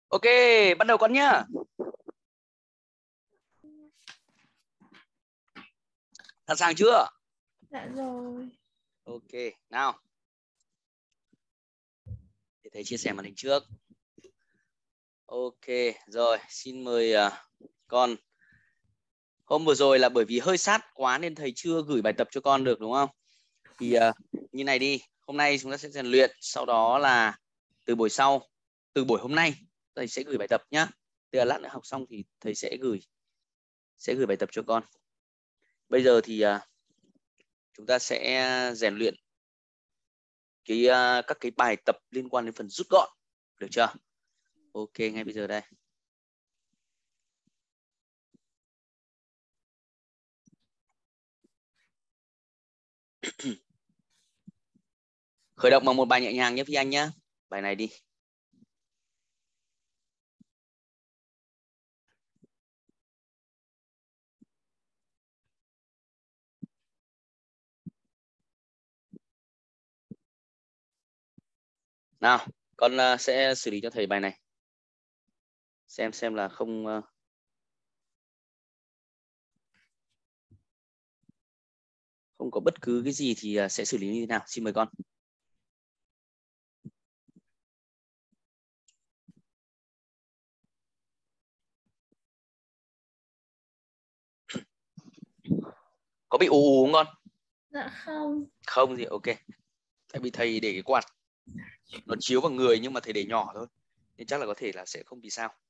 Ok, bắt đầu con nhá. Sẵn sàng chưa? Dạ rồi. Ok, nào. Để thầy chia sẻ màn hình trước. Ok, rồi, xin mời con. Hôm vừa rồi là bởi vì hơi sát quá nên thầy chưa gửi bài tập cho con được đúng không? Thì như này đi, hôm nay chúng ta sẽ rèn luyện, sau đó là từ buổi hôm nay thầy sẽ gửi bài tập nhá. Tức là lát nữa học xong thì thầy sẽ gửi bài tập cho con. Bây giờ thì chúng ta sẽ rèn luyện các cái bài tập liên quan đến phần rút gọn, được chưa? Ok, ngay bây giờ đây. Khởi động bằng một bài nhẹ nhàng nhé Phi Anh nhé. Bài này đi. Nào, con sẽ xử lý cho thầy bài này. Xem là không có bất cứ cái gì thì sẽ xử lý như thế nào. Xin mời con. Có bị ù ù không con? Dạ không. Không gì, ok. Tại vì thầy để cái quạt nó chiếu vào người nhưng mà thầy để nhỏ thôi, nên chắc là có thể là sẽ không bị sao.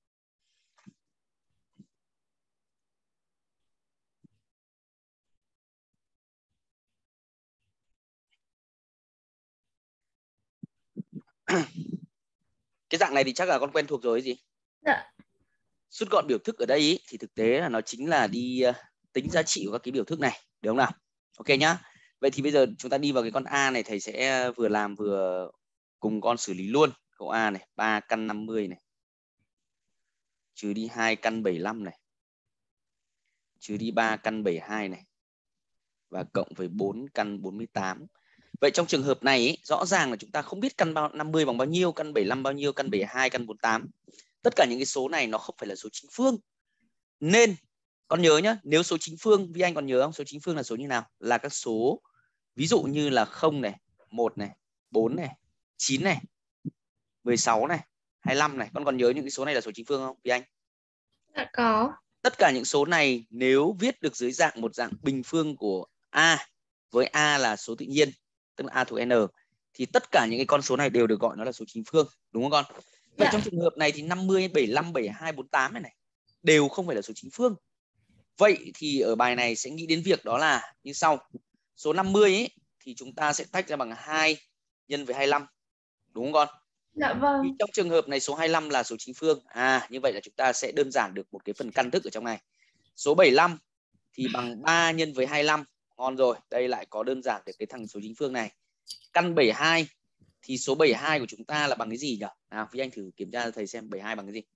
Cái dạng này thì chắc là con quen thuộc rồi gì? Dạ. Rút gọn biểu thức ở đây ý, thì thực tế là nó chính là đi tính giá trị của các cái biểu thức này, được không nào? Ok nhá. Vậy thì bây giờ chúng ta đi vào cái con A này, thầy sẽ vừa làm vừa cùng con xử lý luôn. Câu A này, 3 căn 50 này, trừ đi 2 căn 75 này, trừ đi 3 căn 72 này, và cộng với 4 căn 48. Vậy trong trường hợp này ý, rõ ràng là chúng ta không biết căn 50 bằng bao nhiêu, căn 75 bao nhiêu, căn 72, căn 48. Tất cả những cái số này nó không phải là số chính phương. Nên con nhớ nhá, nếu số chính phương, Vi Anh còn nhớ không? Số chính phương là số như nào? Là các số ví dụ như là 0 này, 1 này, 4 này, 9 này, 16 này, 25 này. Con còn nhớ những cái số này là số chính phương không, Vi Anh? Dạ có. Tất cả những số này nếu viết được dưới một dạng bình phương của A, với A là số tự nhiên, tức là A thuộc N, thì tất cả những cái con số này đều được gọi nó là số chính phương, đúng không con? Vậy Dạ. trong trường hợp này thì 50, 75, 72, 48 này đều không phải là số chính phương. Vậy thì ở bài này sẽ nghĩ đến việc đó là như sau. Số 50 ấy, thì chúng ta sẽ tách ra bằng 2 nhân với 25, đúng không con? Dạ Thì vâng. trong trường hợp này số 25 là số chính phương. Như vậy là chúng ta sẽ đơn giản được một cái phần căn thức ở trong này. Số 75 thì bằng 3 nhân với 25. Ngon rồi, đây lại có đơn giản được cái thằng số chính phương này. Căn 72 thì số 72 của chúng ta là bằng cái gì nhỉ? Nào, Phi Anh thử kiểm tra cho thầy xem 72 bằng cái gì.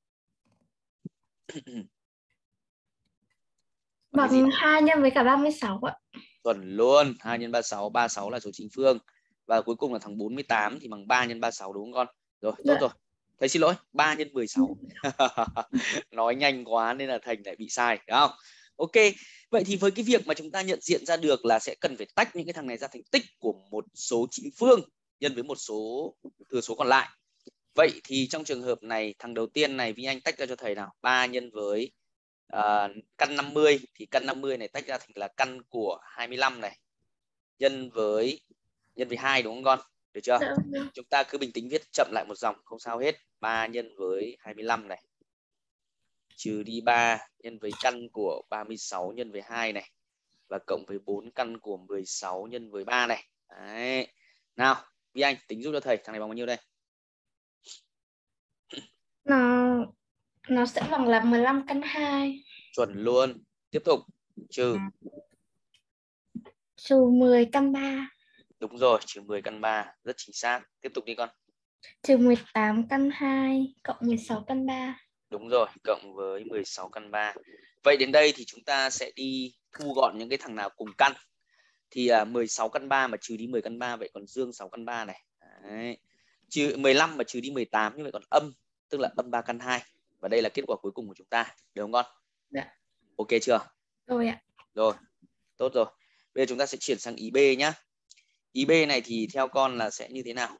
Bằng cái gì? Bằng 2 nhân với cả 36 ạ. Chuẩn luôn, 2 nhân 36, 36 là số chính phương. Và cuối cùng là thằng 48 thì bằng 3 nhân 36, đúng không con? Rồi, tốt Dạ. rồi. Thầy xin lỗi, 3 nhân 16. Nói nhanh quá nên là Thành lại bị sai, đúng không? Ok, vậy thì với cái việc mà chúng ta nhận diện ra được là sẽ cần phải tách những cái thằng này ra thành tích của một số chính phương nhân với một số thừa số còn lại. Vậy thì trong trường hợp này, thằng đầu tiên này Vi Anh tách ra cho thầy nào. 3 nhân với căn 50 thì căn 50 này tách ra thành là căn của 25 này nhân với 2, đúng không con? Được chưa? Dạ. Chúng ta cứ bình tĩnh viết chậm lại một dòng không sao hết. 3 nhân với 25 này trừ đi 3 nhân với căn của 36 nhân với 2 này, và cộng với 4 căn của 16 nhân với 3 này. Đấy. Nào, Vi Anh tính giúp cho thầy, thằng này bằng bao nhiêu đây? Nó sẽ bằng là 15 căn 2. Chuẩn luôn. Tiếp tục. Trừ 10 căn 3. Đúng rồi, trừ 10 căn 3, rất chính xác. Tiếp tục đi con. 18 căn 2 cộng 16 căn 3. Đúng rồi, cộng với 16 căn 3. Vậy đến đây thì chúng ta sẽ đi thu gọn những cái thằng nào cùng căn. Thì 16 căn 3 mà trừ đi 10 căn 3, vậy còn dương 6 căn 3 này. Đấy. 15 mà trừ đi 18 như vậy còn âm. tức là âm 3 căn 2. Và đây là kết quả cuối cùng của chúng ta, được không con? Dạ. Ok chưa? Rồi ạ. Rồi, tốt rồi. Bây giờ chúng ta sẽ chuyển sang ý B nhá. Ý B này thì theo con là sẽ như thế nào?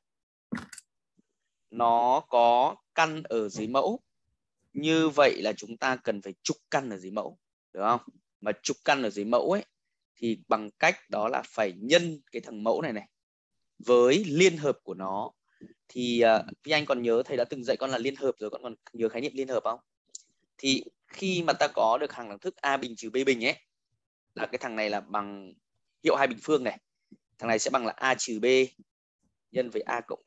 Nó có căn ở dưới mẫu. Như vậy là chúng ta cần phải trục căn ở dưới mẫu, được không? Mà trục căn ở dưới mẫu ấy thì bằng cách đó là phải nhân cái thằng mẫu này với liên hợp của nó. Thì Phi Anh còn nhớ thầy đã từng dạy con là liên hợp rồi, con còn nhớ khái niệm liên hợp không? Thì khi mà ta có được hàng đẳng thức A bình trừ B bình ấy, là cái thằng này là bằng hiệu hai bình phương này, thằng này sẽ bằng là A trừ B nhân với A cộng B.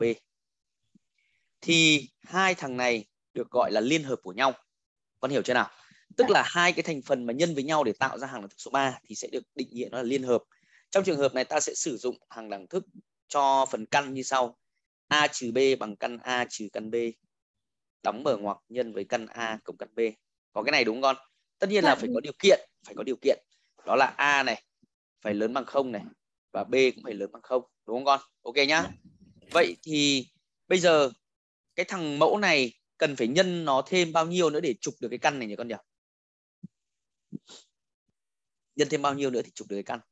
Thì hai thằng này được gọi là liên hợp của nhau. Con hiểu chưa nào? Tức là hai cái thành phần mà nhân với nhau để tạo ra hàng đẳng thức số 3 thì sẽ được định nghĩa nó là liên hợp. Trong trường hợp này ta sẽ sử dụng hàng đẳng thức cho phần căn như sau: A trừ B bằng căn A trừ căn B đóng mở ngoặc nhân với căn A cộng căn B. Có cái này đúng không con? Tất nhiên là phải có điều kiện. Đó là A này phải lớn bằng 0 này và B cũng phải lớn bằng 0, đúng không con? Ok nhá. Vậy thì bây giờ cái thằng mẫu này cần phải nhân nó thêm bao nhiêu nữa để trục được cái căn này nhỉ con nhỉ? Nhân thêm bao nhiêu nữa thì trục được cái căn?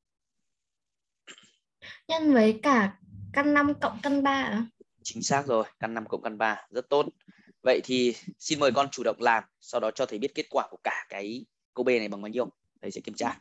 Nhân với cả căn 5 cộng căn 3 ạ. Chính xác rồi, căn 5 cộng căn 3, rất tốt. Vậy thì xin mời con chủ động làm, sau đó cho thầy biết kết quả của cả cái câu B này bằng bao nhiêu. Thầy sẽ kiểm tra.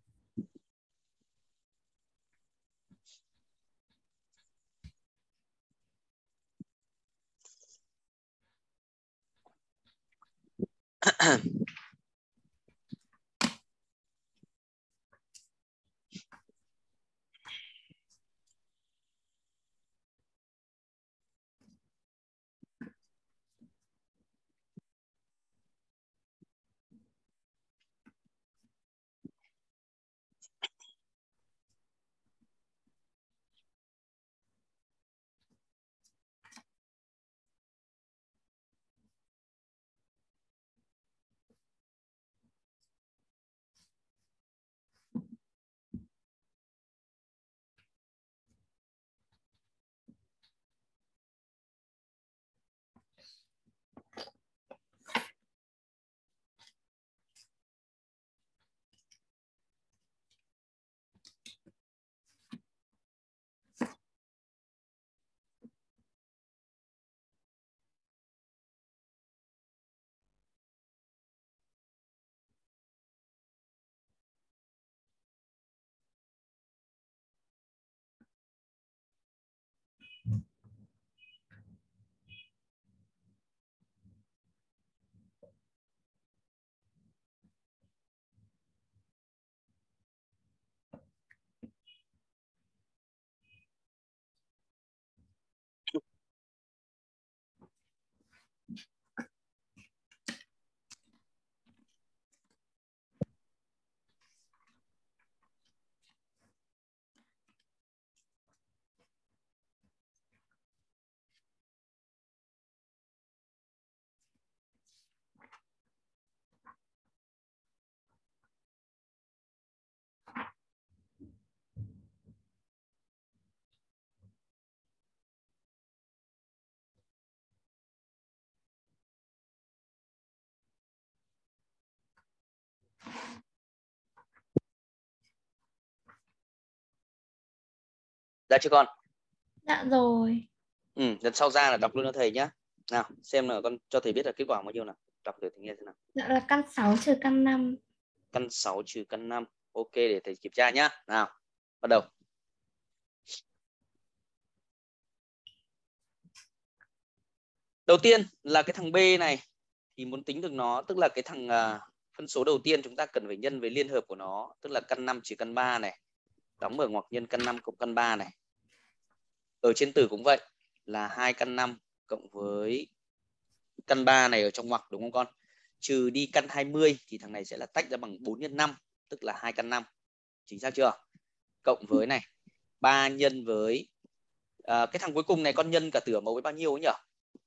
Ra chưa con? Dạ rồi. Lần sau ra là đọc luôn cho thầy nhé. Nào, xem là con cho thầy biết là kết quả bao nhiêu nào. Đọc để thầy nghe thế nào. Dạ là căn 6 trừ căn 5. Căn 6 trừ căn 5. Ok, để thầy kiểm tra nhá. Nào, bắt đầu. Đầu tiên là cái thằng B này thì muốn tính được nó, tức là cái thằng phân số đầu tiên chúng ta cần phải nhân với liên hợp của nó, tức là căn 5 trừ căn 3 này đóng mở ngoặc nhân căn 5 cộng căn 3 này. Ở trên tử cũng vậy, là 2 căn 5 cộng với căn 3 này ở trong ngoặc, đúng không con? Trừ đi căn 20 thì thằng này sẽ là tách ra bằng 4 nhân 5, tức là 2 căn 5. Chính xác chưa? Cộng với này 3 nhân với cái thằng cuối cùng này con nhân cả tử ở mẫu với bao nhiêu ấy nhỉ?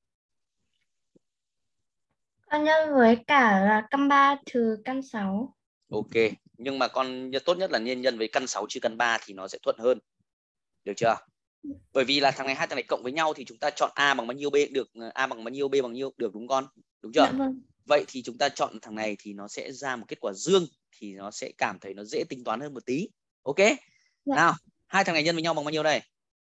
Con nhân với cả là căn 3 trừ căn 6. Ok, nhưng mà con tốt nhất là nên nhân với căn 6 trừ căn 3 thì nó sẽ thuận hơn. Được chưa? Bởi vì là hai thằng này cộng với nhau thì chúng ta chọn A bằng bao nhiêu B được, A bằng bao nhiêu B bằng nhiêu được, đúng con? Đúng chưa? Dạ vâng. Vậy thì chúng ta chọn thằng này thì nó sẽ ra một kết quả dương, thì nó sẽ cảm thấy nó dễ tính toán hơn một tí. Ok. Dạ. Nào, hai thằng này nhân với nhau bằng bao nhiêu đây?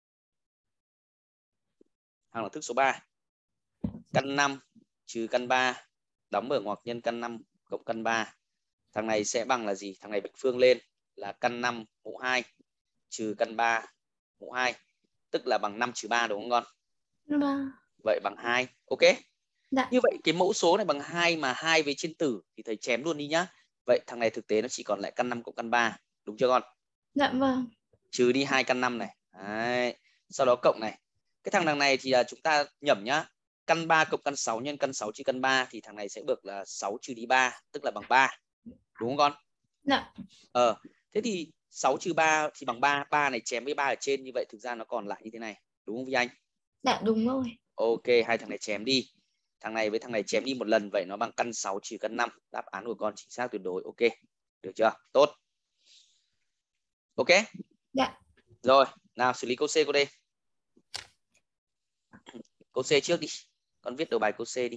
Hàng là thức số 3. Căn 5 trừ căn 3 đóng mở ngoặc nhân căn 5 cộng căn 3. Thằng này sẽ bằng là gì? Thằng này bình phương lên là căn 5 mũ 2 trừ căn 3 mũ 2, tức là bằng 5 trừ 3, đúng không con? Vâng. Vậy bằng 2. Ok. Dạ. Như vậy cái mẫu số này bằng 2 mà 2 với trên tử thì thầy chém luôn đi nhá. Vậy thằng này thực tế nó chỉ còn lại căn 5 cộng căn 3, đúng chưa con? Dạ vâng. Trừ đi 2 căn 5 này. Đấy. Sau đó cộng này. Cái thằng này thì chúng ta nhẩm nhá. Căn 3 cộng căn 6 nhân căn 6 trừ căn 3 thì thằng này sẽ được là 6 trừ đi 3, tức là bằng 3. Đúng không con? Dạ. Thế thì 6 trừ 3 thì bằng 3. 3 này chém với 3 ở trên, như vậy thực ra nó còn lại như thế này. Đúng không Vi Anh? Dạ đúng rồi. Ok, hai thằng này chém đi. Thằng này với thằng này chém đi một lần, vậy nó bằng căn 6 trừ căn 5. Đáp án của con chính xác tuyệt đối. Ok. Được chưa? Tốt. Ok. Dạ. Rồi, nào xử lý câu C cô đây. Câu C trước đi. Con viết đầu bài câu C đi.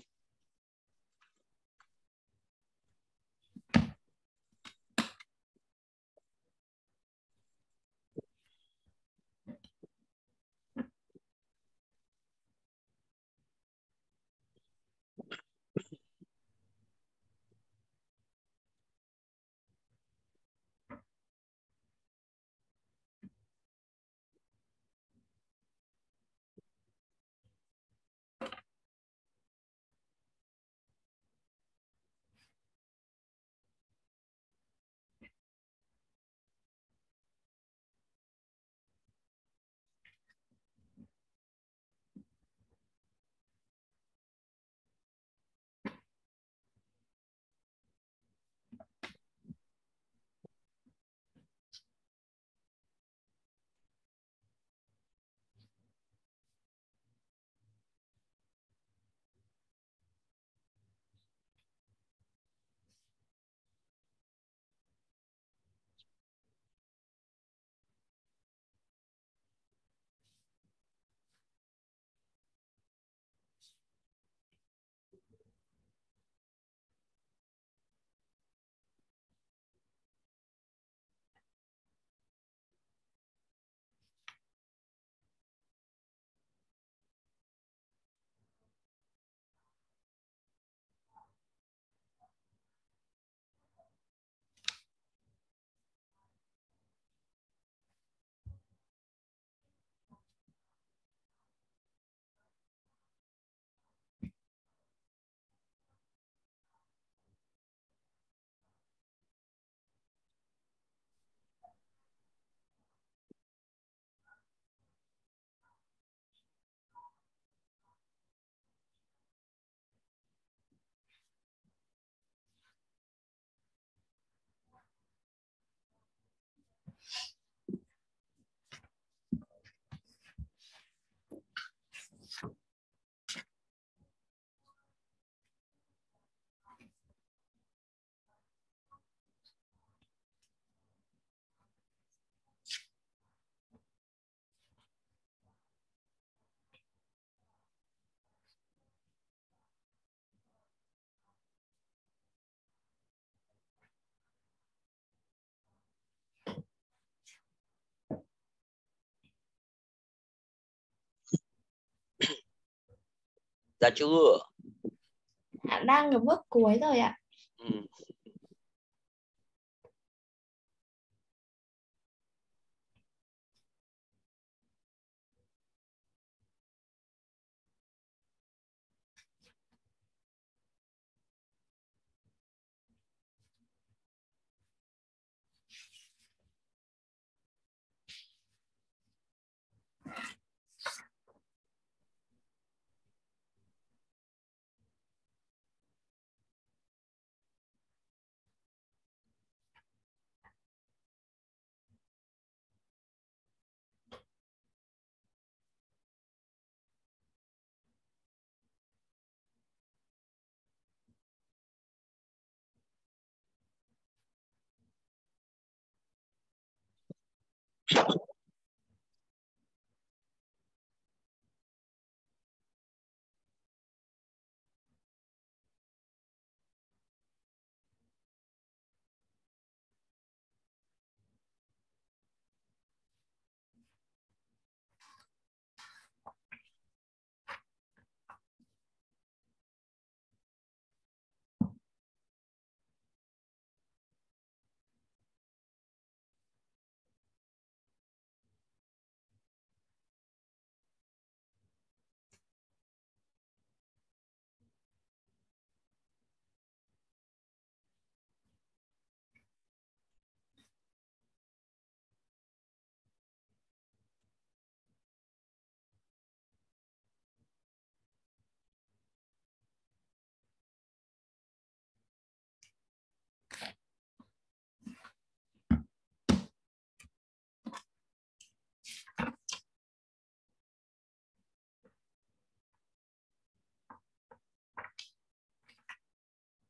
Ra chưa? Dạ đang ở bước cuối rồi ạ. Ừ.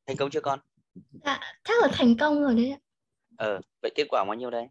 Thành công chưa con? Dạ, chắc là thành công rồi đấy ạ. Vậy kết quả bao nhiêu đây?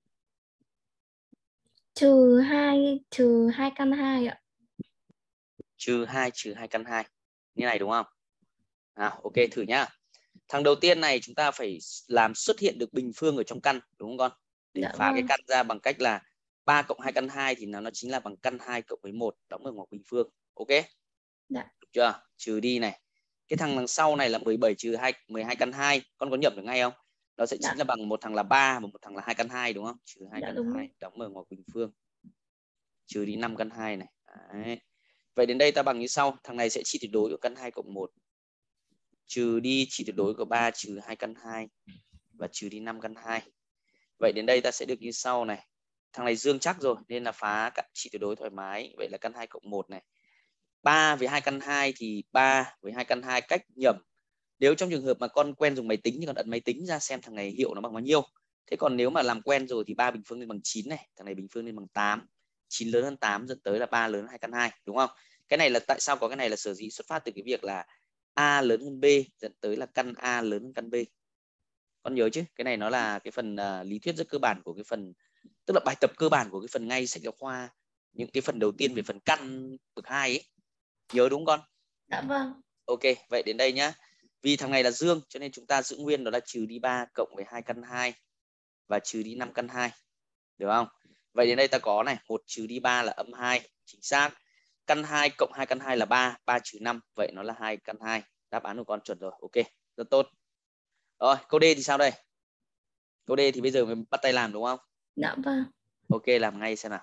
Trừ 2 căn 2 ạ. Trừ 2 căn 2. Như này đúng không? Ok, thử nhá. Thằng đầu tiên này chúng ta phải làm xuất hiện được bình phương ở trong căn, đúng không con? Để Dạ phá cái vâng. căn ra bằng cách là 3 cộng 2 căn 2 thì nó chính là bằng căn 2 cộng với 1 đóng ở ngoặc bình phương. Ok? Dạ. Được chưa? Trừ đi này. Cái thằng đằng sau này là 17 trừ 12 căn 2. Con có nhẩm được ngay không? Nó sẽ chính Dạ. là bằng một thằng là 3 và một thằng là 2 căn 2 đúng không? Trừ 2 Dạ căn đúng 2 rồi. đóng ở ngoặc bình phương. Trừ đi 5 căn 2 này. Đấy. Vậy đến đây ta bằng như sau. Thằng này sẽ chia tuyệt đối của căn 2 cộng 1. Trừ đi chia tuyệt đối của 3 trừ 2 căn 2. Và trừ đi 5 căn 2. Vậy đến đây ta sẽ được như sau này. Thằng này dương chắc rồi nên là phá trị tuyệt đối thoải mái. Vậy là căn 2 cộng 1 này. 3 với 2 căn 2 thì 3 với 2 căn 2 cách nhẩm. Nếu trong trường hợp mà con quen dùng máy tính thì con ấn máy tính ra xem thằng này hiệu nó bằng bao nhiêu. Thế còn nếu mà làm quen rồi thì 3 bình phương lên bằng 9 này, thằng này bình phương lên bằng 8. 9 lớn hơn 8 dẫn tới là 3 lớn hơn 2 căn 2, đúng không? Cái này là tại sao có cái này là sở dĩ xuất phát từ cái việc là A lớn hơn B dẫn tới là căn A lớn hơn căn B. Con nhớ chứ? Cái này nó là cái phần lý thuyết rất cơ bản của cái phần, tức là bài tập cơ bản của cái phần ngay sách giáo khoa, những cái phần đầu tiên về phần căn bậc 2 ấy. Nhớ đúng không con? Dạ vâng. Ok, vậy đến đây nhá. Vì thằng này là dương cho nên chúng ta giữ nguyên đó là trừ đi 3 cộng với 2 căn 2 và trừ đi 5 căn 2. Được không? Vậy đến đây ta có này, 1 trừ đi 3 là âm 2, chính xác. Căn 2 cộng 2 căn 2 là 3, 3 trừ 5, vậy nó là 2 căn 2. Đáp án của con chuẩn rồi. Ok, rất tốt. Rồi, câu D thì sao đây? Câu D thì bây giờ mình bắt tay làm đúng không? Dạ vâng. Ok, làm ngay xem nào.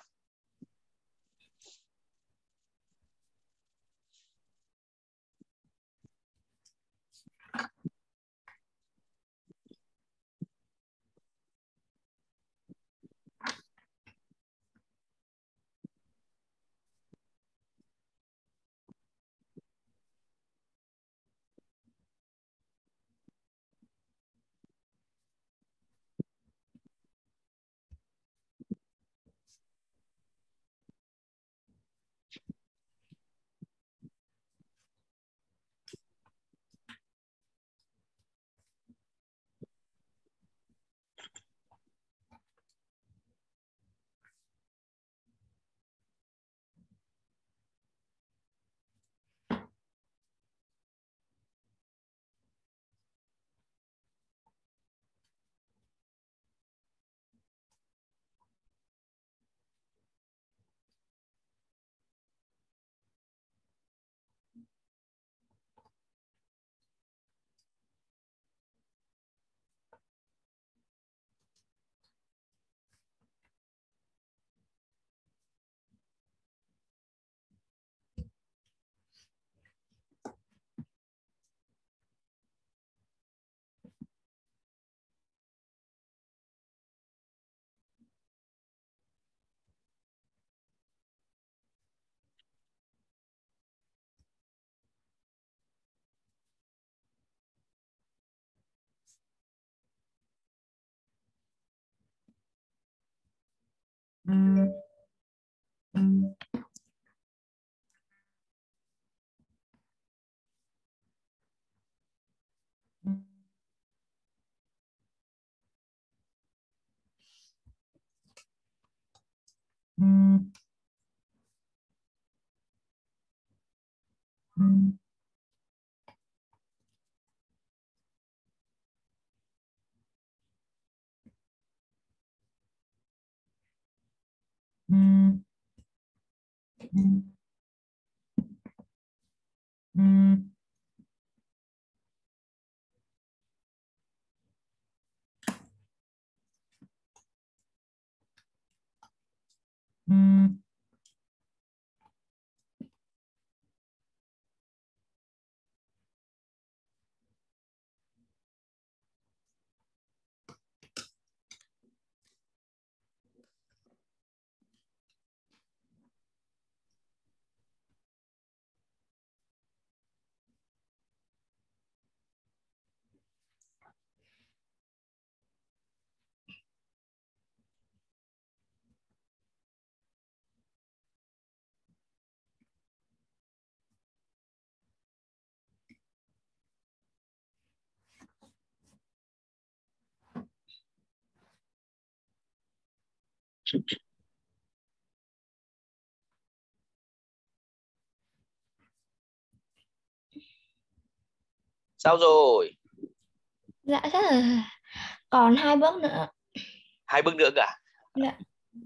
Sao rồi? Dạ chắc là còn 2 bước nữa. 2 bước nữa cả? Dạ.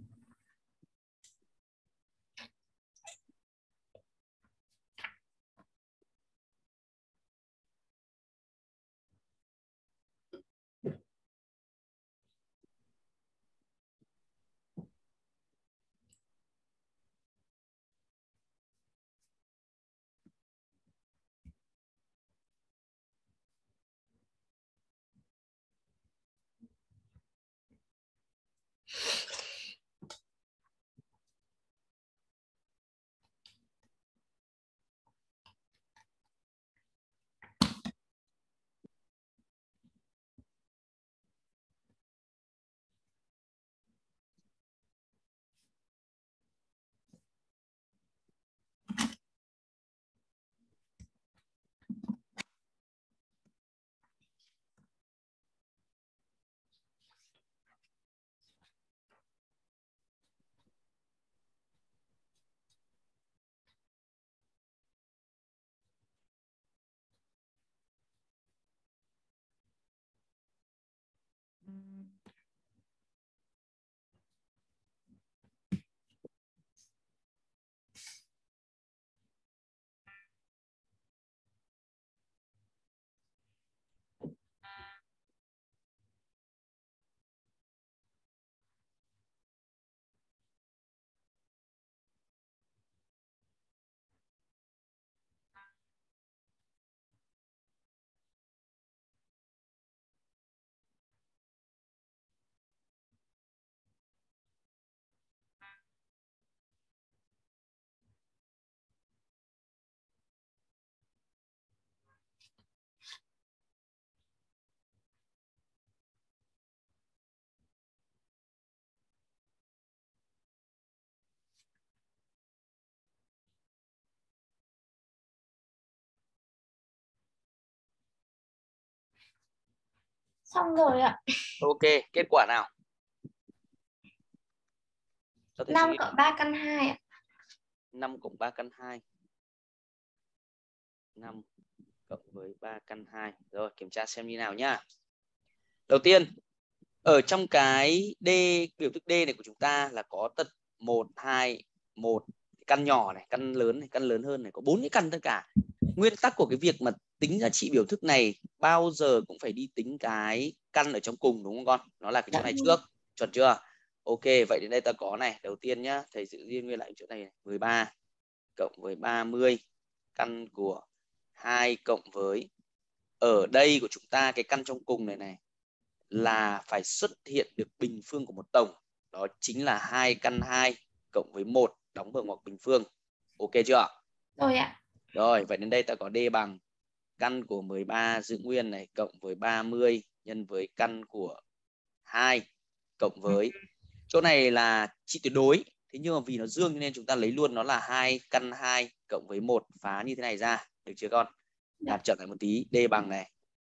Xong rồi ạ. Ok, kết quả nào? Cho thầy suy 5 nghĩ. cộng 3 căn 2 ạ. 5 cộng 3 căn 2. 5 cộng với 3 căn 2. Rồi, kiểm tra xem như nào nhá. Đầu tiên, ở trong cái D, biểu thức D này của chúng ta là có tận 1, 2, 1 căn nhỏ này, căn lớn này, căn lớn hơn này, có 4 cái căn tất cả. Nguyên tắc của cái việc mà tính giá trị biểu thức này bao giờ cũng phải đi tính cái căn ở trong cùng, đúng không con? Nó là cái chỗ này trước, chuẩn chưa? Ok, vậy đến đây ta có này, đầu tiên nhá, thầy giữ riêng nguyên lại chỗ này, 13 cộng với 30 căn của 2 cộng với, ở đây của chúng ta cái căn trong cùng này này là phải xuất hiện được bình phương của một tổng, đó chính là 2 căn 2 cộng với 1 đóng mở ngoặc bình phương. Ok chưa? Rồi ạ. Rồi, vậy đến đây ta có D bằng căn của 13 giữ nguyên này cộng với 30 nhân với căn của 2 cộng với, chỗ này là trị tuyệt đối, thế nhưng mà vì nó dương nên chúng ta lấy luôn nó là 2 căn 2 cộng với 1, phá như thế này ra, được chưa con? Làm chậm lại một tí, D bằng này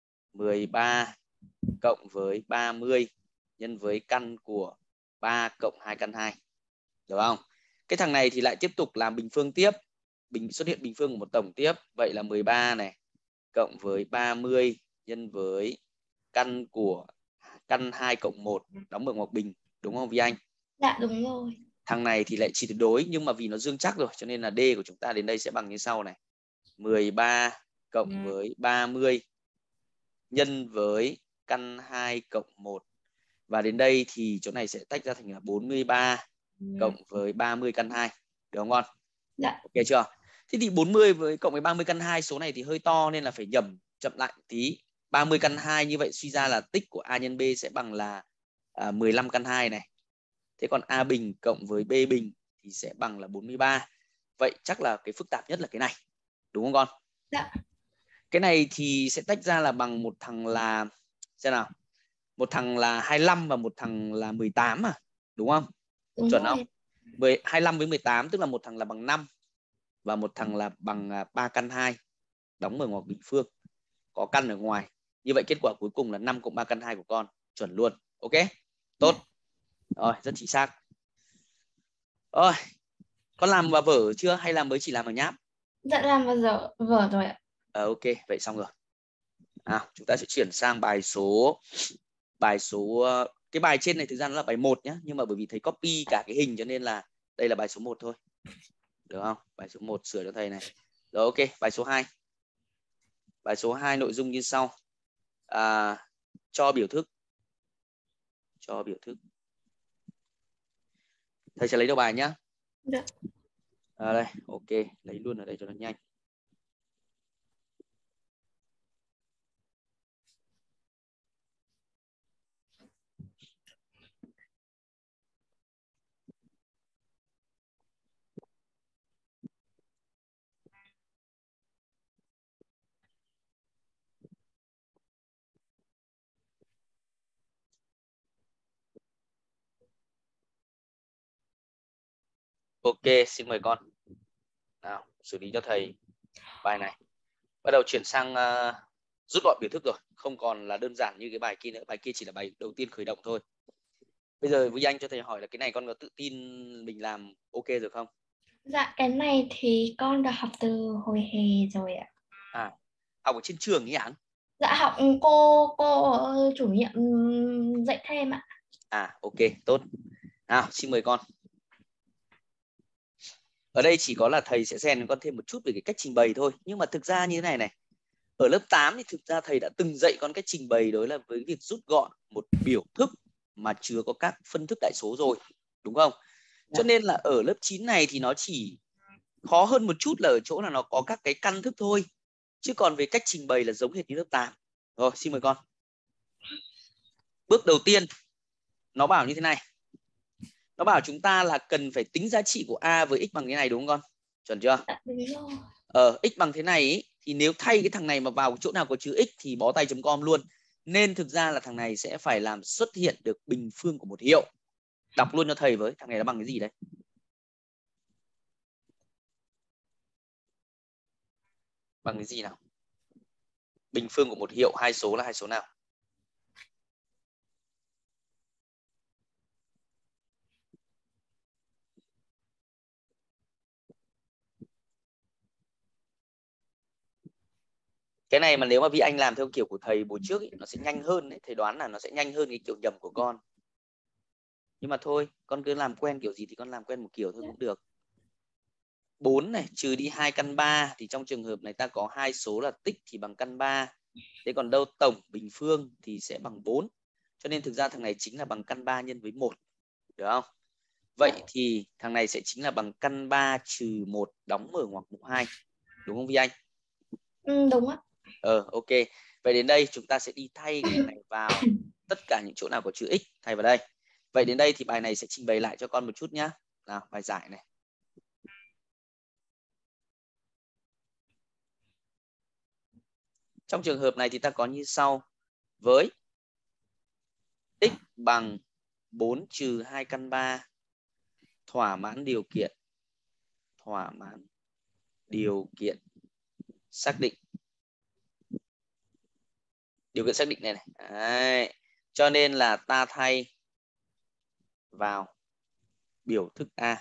13 cộng với 30 nhân với căn của 3 cộng 2 căn 2. Được không? Cái thằng này thì lại tiếp tục làm bình phương tiếp, xuất hiện bình phương của một tổng tiếp, vậy là 13 này cộng với 30 nhân với căn của căn 2 cộng 1 đóng mở ngoặc bình, đúng không Vi Anh? Dạ đúng rồi. Thằng này thì lại chỉ tuyệt đối, nhưng mà vì nó dương chắc rồi cho nên là D của chúng ta đến đây sẽ bằng như sau này. 13 cộng với 30 nhân với căn 2 cộng 1. Và đến đây thì chỗ này sẽ tách ra thành là 43 cộng với 30 căn 2. Được không con? Dạ. Ok chưa? Thế thì 40 với cộng với 30 căn 2, số này thì hơi to nên là phải nhẩm chậm lại một tí. 30 căn 2 như vậy suy ra là tích của A nhân B sẽ bằng là 15 căn 2 này. Thế còn A bình cộng với B bình thì sẽ bằng là 43. Vậy chắc là cái phức tạp nhất là cái này. Đúng không con? Dạ. Cái này thì sẽ tách ra là bằng một thằng là, xem nào, một thằng là 25 và một thằng là 18 à, đúng không? Đúng Chuẩn rồi. không? 25 với 18 tức là một thằng là bằng 5 và một thằng là bằng 3 căn 2 đóng mở ngoặc bình phương, có căn ở ngoài. Như vậy kết quả cuối cùng là 5 cộng 3 căn 2 của con, chuẩn luôn. Ok, tốt. Rồi, rất chính xác. Ôi, con làm vào vở chưa hay là mới chỉ làm ở nháp? Dạ làm vào vở rồi ạ. Ok, vậy xong rồi. Chúng ta sẽ chuyển sang bài số cái bài trên này thực ra nó là bài 1 nhé, nhưng mà bởi vì thầy copy cả cái hình cho nên là đây là bài số 1 thôi. Được không? Bài số 1 sửa cho thầy này. Rồi ok, bài số 2. Bài số 2 nội dung như sau. Cho biểu thức. Cho biểu thức. Thầy sẽ lấy đầu bài nhá. Dạ. Đây, ok, lấy luôn ở đây cho nó nhanh. Ok, xin mời con. Nào, xử lý cho thầy bài này. Bắt đầu chuyển sang rút gọn biểu thức rồi, không còn là đơn giản như cái bài kia nữa. Bài kia chỉ là bài đầu tiên khởi động thôi. Bây giờ với anh cho thầy hỏi là cái này con có tự tin mình làm ok rồi không? Dạ cái này thì con đã học từ hồi hè rồi ạ. Học ở trên trường ấy hả? Dạ học cô chủ nhiệm dạy thêm ạ. Ok, tốt. Nào, xin mời con. Ở đây chỉ có là thầy sẽ rèn con thêm một chút về cái cách trình bày thôi. Nhưng mà thực ra như thế này này. Ở lớp 8 thì thực ra thầy đã từng dạy con cách trình bày, đó là với việc rút gọn một biểu thức mà chứa có các phân thức đại số rồi, đúng không? Cho nên là ở lớp 9 này thì nó chỉ khó hơn một chút là ở chỗ là nó có các cái căn thức thôi. Chứ còn về cách trình bày là giống hệt như lớp 8. Rồi, xin mời con. Bước đầu tiên, nó bảo như thế này. Nó bảo chúng ta là cần phải tính giá trị của A với x bằng thế này, đúng không con? Chuẩn chưa? Dạ, đúng rồi. X bằng thế này ý, thì nếu thay cái thằng này mà vào chỗ nào có chữ x thì bó tay .com luôn. Nên thực ra là thằng này sẽ phải làm xuất hiện được bình phương của một hiệu. Đọc luôn cho thầy với, thằng này nó bằng cái gì đấy? Bằng cái gì nào? Bình phương của một hiệu hai số là hai số nào? Cái này mà nếu mà Vi Anh làm theo kiểu của thầy buổi trước ý, nó sẽ nhanh hơn đấy. Thầy đoán là nó sẽ nhanh hơn cái kiểu nhầm của con. Nhưng mà thôi, con cứ làm quen kiểu gì thì con làm quen một kiểu thôi cũng được. 4 này trừ đi 2 căn 3 thì trong trường hợp này ta có hai số là tích thì bằng căn 3. Thế còn đâu tổng bình phương thì sẽ bằng 4. Cho nên thực ra thằng này chính là bằng căn 3 nhân với 1. Được không? Vậy thì thằng này sẽ chính là bằng căn 3 trừ 1 đóng mở ngoặc mục 2. Đúng không Vi Anh? Đúng ạ. Ok. Vậy đến đây chúng ta sẽ đi thay cái thằng này vào tất cả những chỗ nào có chữ x, thay vào đây. Vậy đến đây thì bài này sẽ trình bày lại cho con một chút nhá. Nào, bài giải này. Trong trường hợp này thì ta có như sau. Với x bằng 4 trừ 2 căn 3 thỏa mãn điều kiện xác định. Điều kiện xác định này này. Đấy. Cho nên là ta thay vào biểu thức A.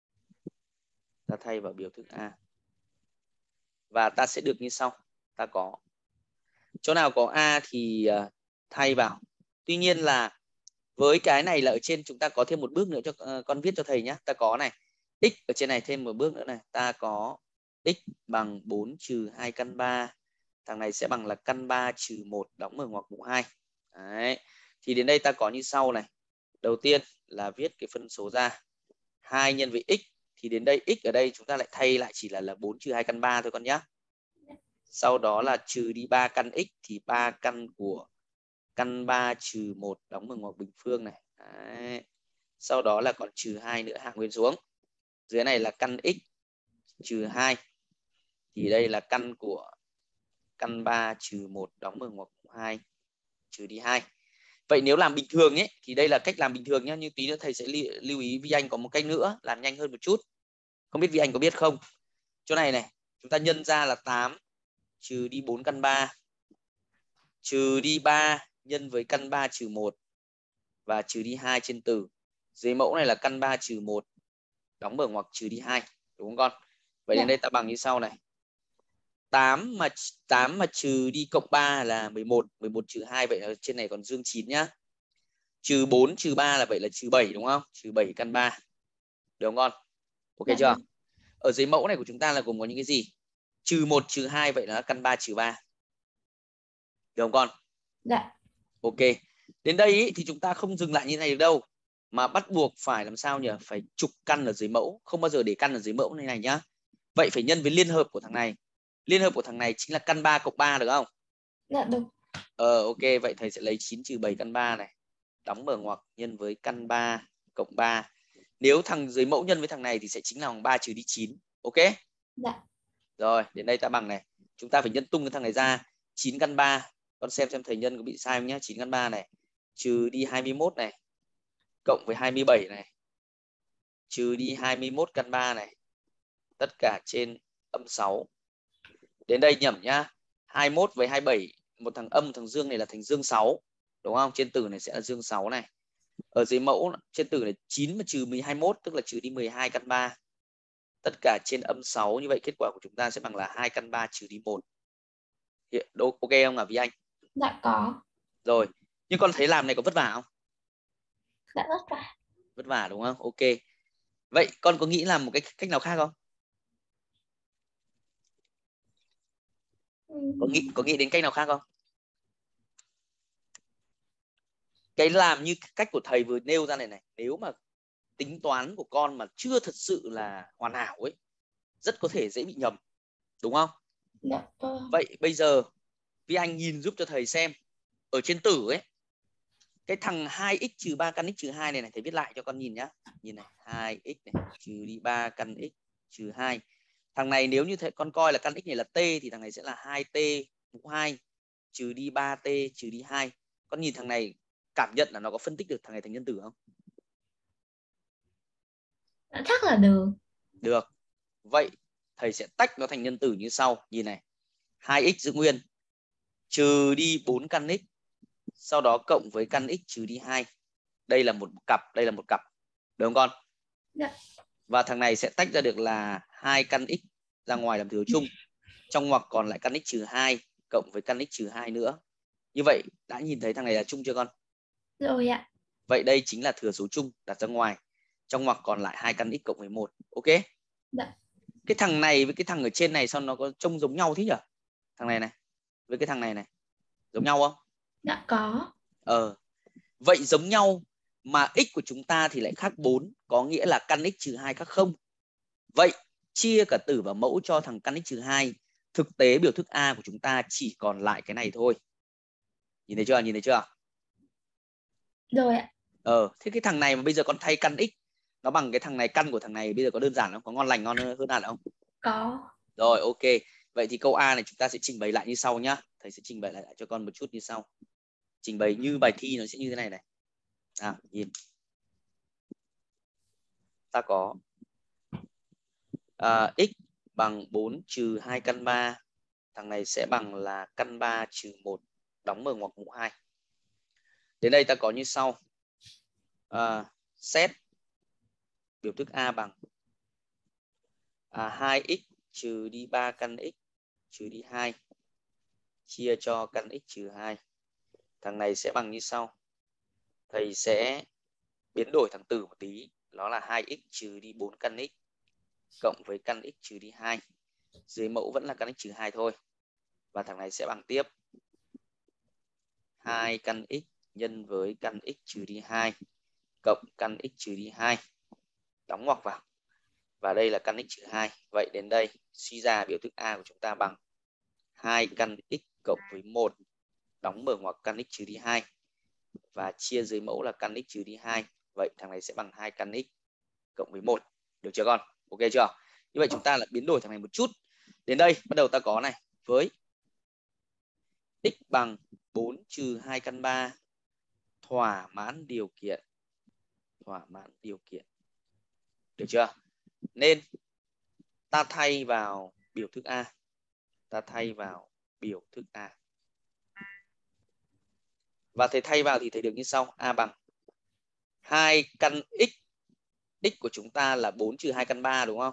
Và ta sẽ được như sau. Ta có chỗ nào có A thì thay vào. Tuy nhiên là với cái này là ở trên chúng ta có thêm một bước nữa cho con viết cho thầy nhé. Ta có này. X ở trên này thêm một bước nữa này. Ta có x bằng 4 trừ 2 căn 3. Thằng này sẽ bằng là căn 3 trừ 1 đóng mở ngoặc mục 2. Đấy. Thì đến đây ta có như sau này. Đầu tiên là viết cái phân số ra. 2 nhân với x. Thì đến đây x ở đây chúng ta lại thay lại chỉ là 4 trừ 2 căn 3 thôi con nhé. Sau đó là trừ đi 3 căn x thì 3 căn của căn 3 trừ 1 đóng bằng ngoặc bình phương này. Đấy. Sau đó là còn trừ 2 nữa hạ nguyên xuống. Dưới này là căn x trừ 2. Thì đây là căn của căn 3 trừ 1 đóng bằng ngoặc 2 trừ đi 2. Vậy nếu làm bình thường ấy thì đây là cách làm bình thường nhé, nhưng tí nữa thầy sẽ lưu ý Vi Anh có một cách nữa làm nhanh hơn một chút. Không biết Vi Anh có biết không? Chỗ này này, chúng ta nhân ra là 8 trừ đi 4 căn 3 trừ đi 3 nhân với căn 3 trừ 1 và trừ đi 2 trên từ. Dưới mẫu này là căn 3 trừ 1 đóng mở ngoặc trừ đi 2, đúng không con? Vậy Dạ. đến đây ta bằng như sau này. 8 mà trừ đi cộng 3 là 11, 11 trừ 2 vậy là trên này còn dương 9 nhá. Trừ 4 trừ 3 là vậy là trừ 7 đúng không? Trừ 7 căn 3. Được không con? Ok Dạ, chưa? được. Ở dưới mẫu này của chúng ta là gồm có những cái gì? Trừ 1 trừ 2 vậy là căn 3 trừ 3. Được không con? Dạ. Ok. Đến đây ý, thì chúng ta không dừng lại như này được đâu, mà bắt buộc phải làm sao nhỉ? Phải trục căn ở dưới mẫu, không bao giờ để căn ở dưới mẫu như này nhá. Vậy phải nhân với liên hợp của thằng này. Liên hợp của thằng này chính là căn 3 cộng 3 được không? Dạ, được. Ok, vậy thầy sẽ lấy 9 trừ 7 căn 3 này, đóng mở ngoặc nhân với căn 3 cộng 3. Nếu thằng dưới mẫu nhân với thằng này thì sẽ chính là bằng 3 trừ đi 9. Ok? Dạ. Rồi, đến đây ta bằng này. Chúng ta phải nhân tung cái thằng này ra. 9 căn 3. Con xem thầy nhân có bị sai không nhá. 9 căn 3 này. Trừ đi 21 này. Cộng với 27 này. Trừ đi 21 căn 3 này. Tất cả trên âm 6. Đến đây nhẩm nhá. 21 với 27. Một thằng âm, một thằng dương này là thành dương 6. Đúng không? Trên tử này sẽ là dương 6 này. Ở dưới mẫu trên tử này 9 mà trừ 21 tức là trừ đi 12 căn 3. Tất cả trên âm 6, như vậy kết quả của chúng ta sẽ bằng là 2 căn 3 trừ đi 1. Ok không hả Vi Anh? Dạ, có. Rồi, nhưng con thấy làm này có vất vả không? Dạ, rất vả. Vất vả đúng không? Ok. Vậy con có nghĩ làm một cái cách nào khác không? Có nghĩ đến cách nào khác không? Cái làm như cách của thầy vừa nêu ra này này, nếu mà tính toán của con mà chưa thật sự là hoàn hảo ấy, rất có thể dễ bị nhầm, đúng không? Dạ, vâng. Vậy bây giờ Vi Anh nhìn giúp cho thầy xem ở trên tử ấy, cái thằng 2x trừ 3 căn x trừ 2 này này, thầy viết lại cho con nhìn nhá. Nhìn này, 2x này trừ đi 3 căn x trừ 2. Thằng này nếu như con coi là căn x này là t thì thằng này sẽ là 2t mũ 2 trừ đi 3t trừ đi 2. Con nhìn thằng này cảm nhận là nó có phân tích được thằng này thành nhân tử không? Dạ, chắc là được. Được. Vậy thầy sẽ tách nó thành nhân tử như sau. Nhìn này, 2x giữ nguyên, trừ đi 4 căn x, sau đó cộng với căn x trừ đi 2. Đây là một cặp, đây là một cặp. Được không con? Dạ. Và thằng này sẽ tách ra được là 2 căn x ra ngoài làm thừa chung. Trong ngoặc còn lại căn x trừ 2 cộng với căn x trừ 2 nữa. Như vậy đã nhìn thấy thằng này là chung chưa con? Rồi ạ. Vậy đây chính là thừa số chung đặt ra ngoài. Trong ngoặc còn lại 2 căn x cộng với 1. Ok? Dạ. Cái thằng này với cái thằng ở trên này sao nó có trông giống nhau thế nhỉ? Thằng này này với cái thằng này này giống nhau không? Dạ, có. Vậy giống nhau mà x của chúng ta thì lại khác 4, có nghĩa là căn x trừ 2 khác 0. Vậy chia cả tử và mẫu cho thằng căn x trừ 2, thực tế biểu thức A của chúng ta chỉ còn lại cái này thôi. Nhìn thấy chưa? Nhìn thấy chưa? Rồi ạ. Thế cái thằng này mà bây giờ con thay căn x nó bằng cái thằng này, căn của thằng này bây giờ có đơn giản không? Có ngon lành ngon hơn hẳn không? Có. Rồi, ok. Vậy thì câu A này chúng ta sẽ trình bày lại như sau nhá. Thầy sẽ trình bày lại cho con một chút như sau. Trình bày như bài thi nó sẽ như thế này này. Nhìn. Ta có x bằng 4 trừ 2 căn 3. Thằng này sẽ bằng là căn 3 trừ 1 đóng mở ngoặc mũ 2. Đến đây ta có như sau. Xét biểu thức A bằng 2x trừ đi 3 căn x trừ đi 2 chia cho căn x trừ 2. Thằng này sẽ bằng như sau. Thầy sẽ biến đổi thằng tử một tí. Nó là 2x trừ đi 4 căn x cộng với căn x trừ đi 2. Dưới mẫu vẫn là căn x trừ 2 thôi. Và thằng này sẽ bằng tiếp 2 căn x nhân với căn x trừ đi 2 cộng căn x trừ đi 2. Đóng ngoặc vào. Và đây là căn x trừ 2. Vậy đến đây suy ra biểu thức A của chúng ta bằng 2 căn x cộng với 1 đóng mở ngoặc căn x trừ đi 2 và chia dưới mẫu là căn x trừ đi 2. Vậy thằng này sẽ bằng 2 căn x cộng với 1. Được chưa con? Ok chưa? Như vậy chúng ta lại biến đổi thằng này một chút. Đến đây bắt đầu ta có này, với x bằng 4 trừ 2 căn 3 thỏa mãn điều kiện. Thỏa mãn điều kiện. Được chưa? Nên ta thay vào biểu thức A. Ta thay vào biểu thức A. Và thầy thay vào thì thầy được như sau. A bằng 2 căn x x của chúng ta là 4 trừ 2 căn 3 đúng không?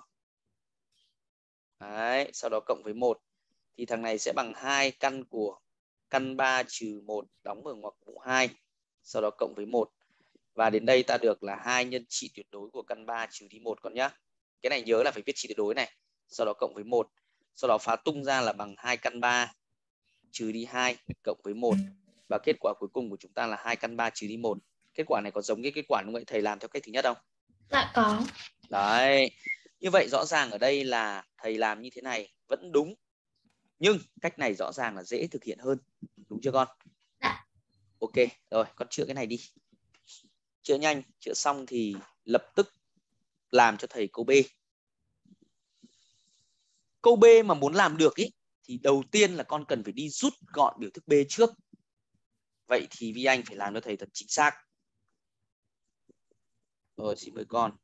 Đấy, sau đó cộng với 1 thì thằng này sẽ bằng 2 căn của căn 3 trừ 1 đóng ở ngoặc mũ 2. Sau đó cộng với 1. Và đến đây ta được là 2 nhân trị tuyệt đối của căn 3 trừ đi 1 con nhá. Cái này nhớ là phải viết trị tuyệt đối này. Sau đó cộng với 1. Sau đó phá tung ra là bằng 2 căn 3 trừ đi 2 cộng với 1. Và kết quả cuối cùng của chúng ta là 2 căn 3 trừ đi 1. Kết quả này có giống cái kết quả lúc nãy thầy làm theo cách thứ nhất không? Dạ có. Đấy. Như vậy rõ ràng ở đây là thầy làm như thế này vẫn đúng. Nhưng cách này rõ ràng là dễ thực hiện hơn. Đúng chưa con? Dạ. Ok, rồi con chữa cái này đi. Chữa nhanh, chữa xong thì lập tức làm cho thầy câu B. Câu B mà muốn làm được ý, thì đầu tiên là con cần phải đi rút gọn biểu thức B trước. Vậy thì Vi Anh phải làm cho thầy thật chính xác. Rồi, xin mời con.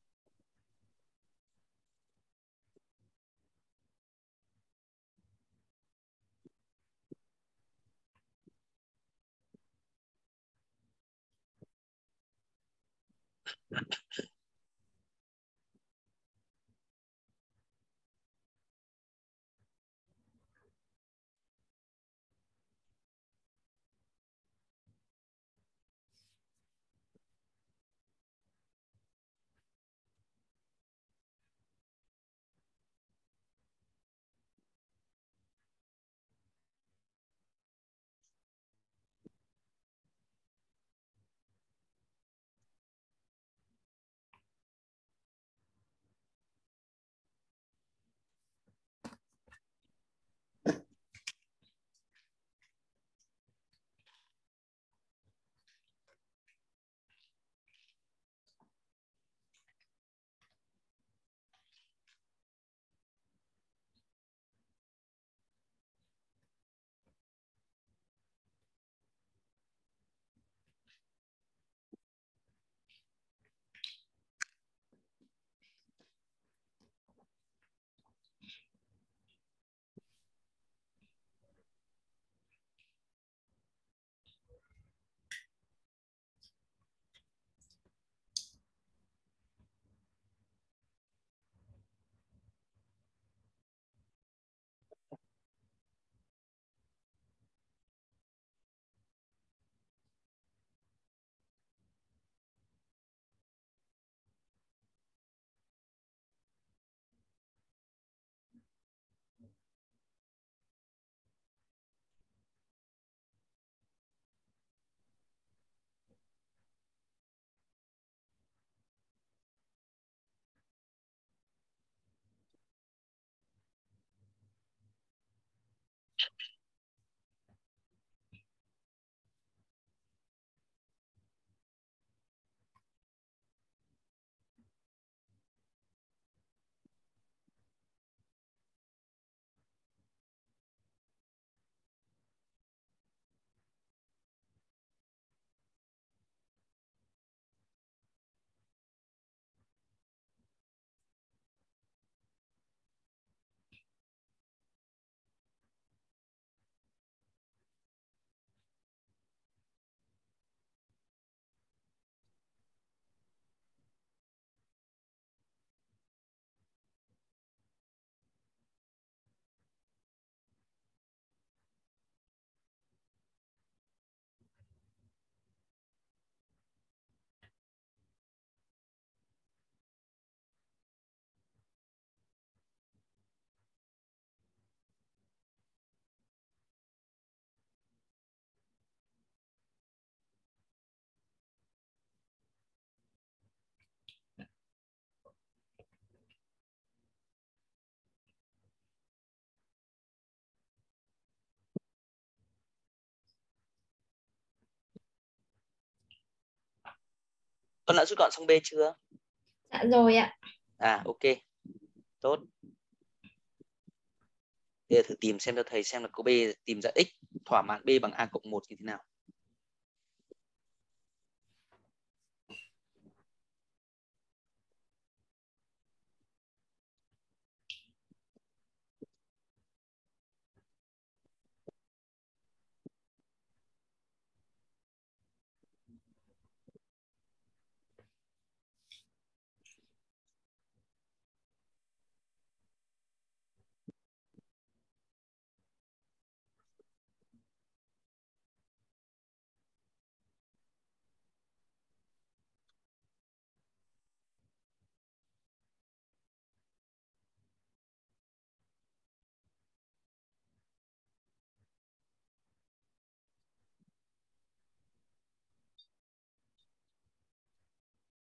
Con đã rút gọn xong B chưa? Dạ rồi ạ. À, ok. Tốt. Bây giờ thử tìm xem cho thầy xem là câu B tìm ra x thỏa mãn B bằng A cộng 1 như thế nào.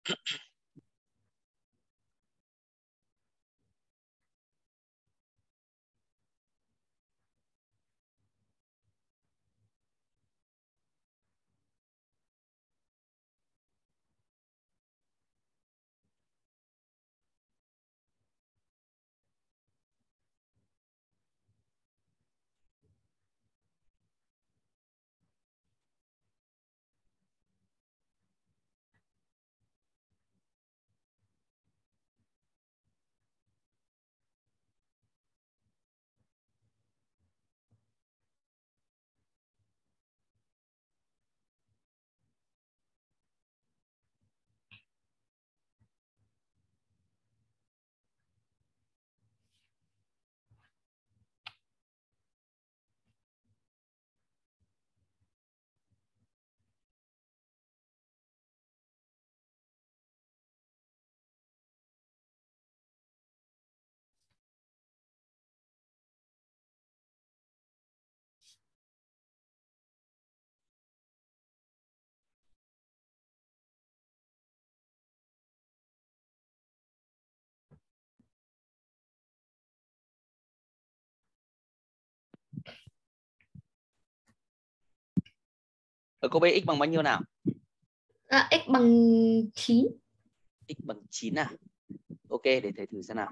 Ở câu B x bằng bao nhiêu nào? X bằng 9. X bằng 9 à? Ok, để thầy thử xem nào.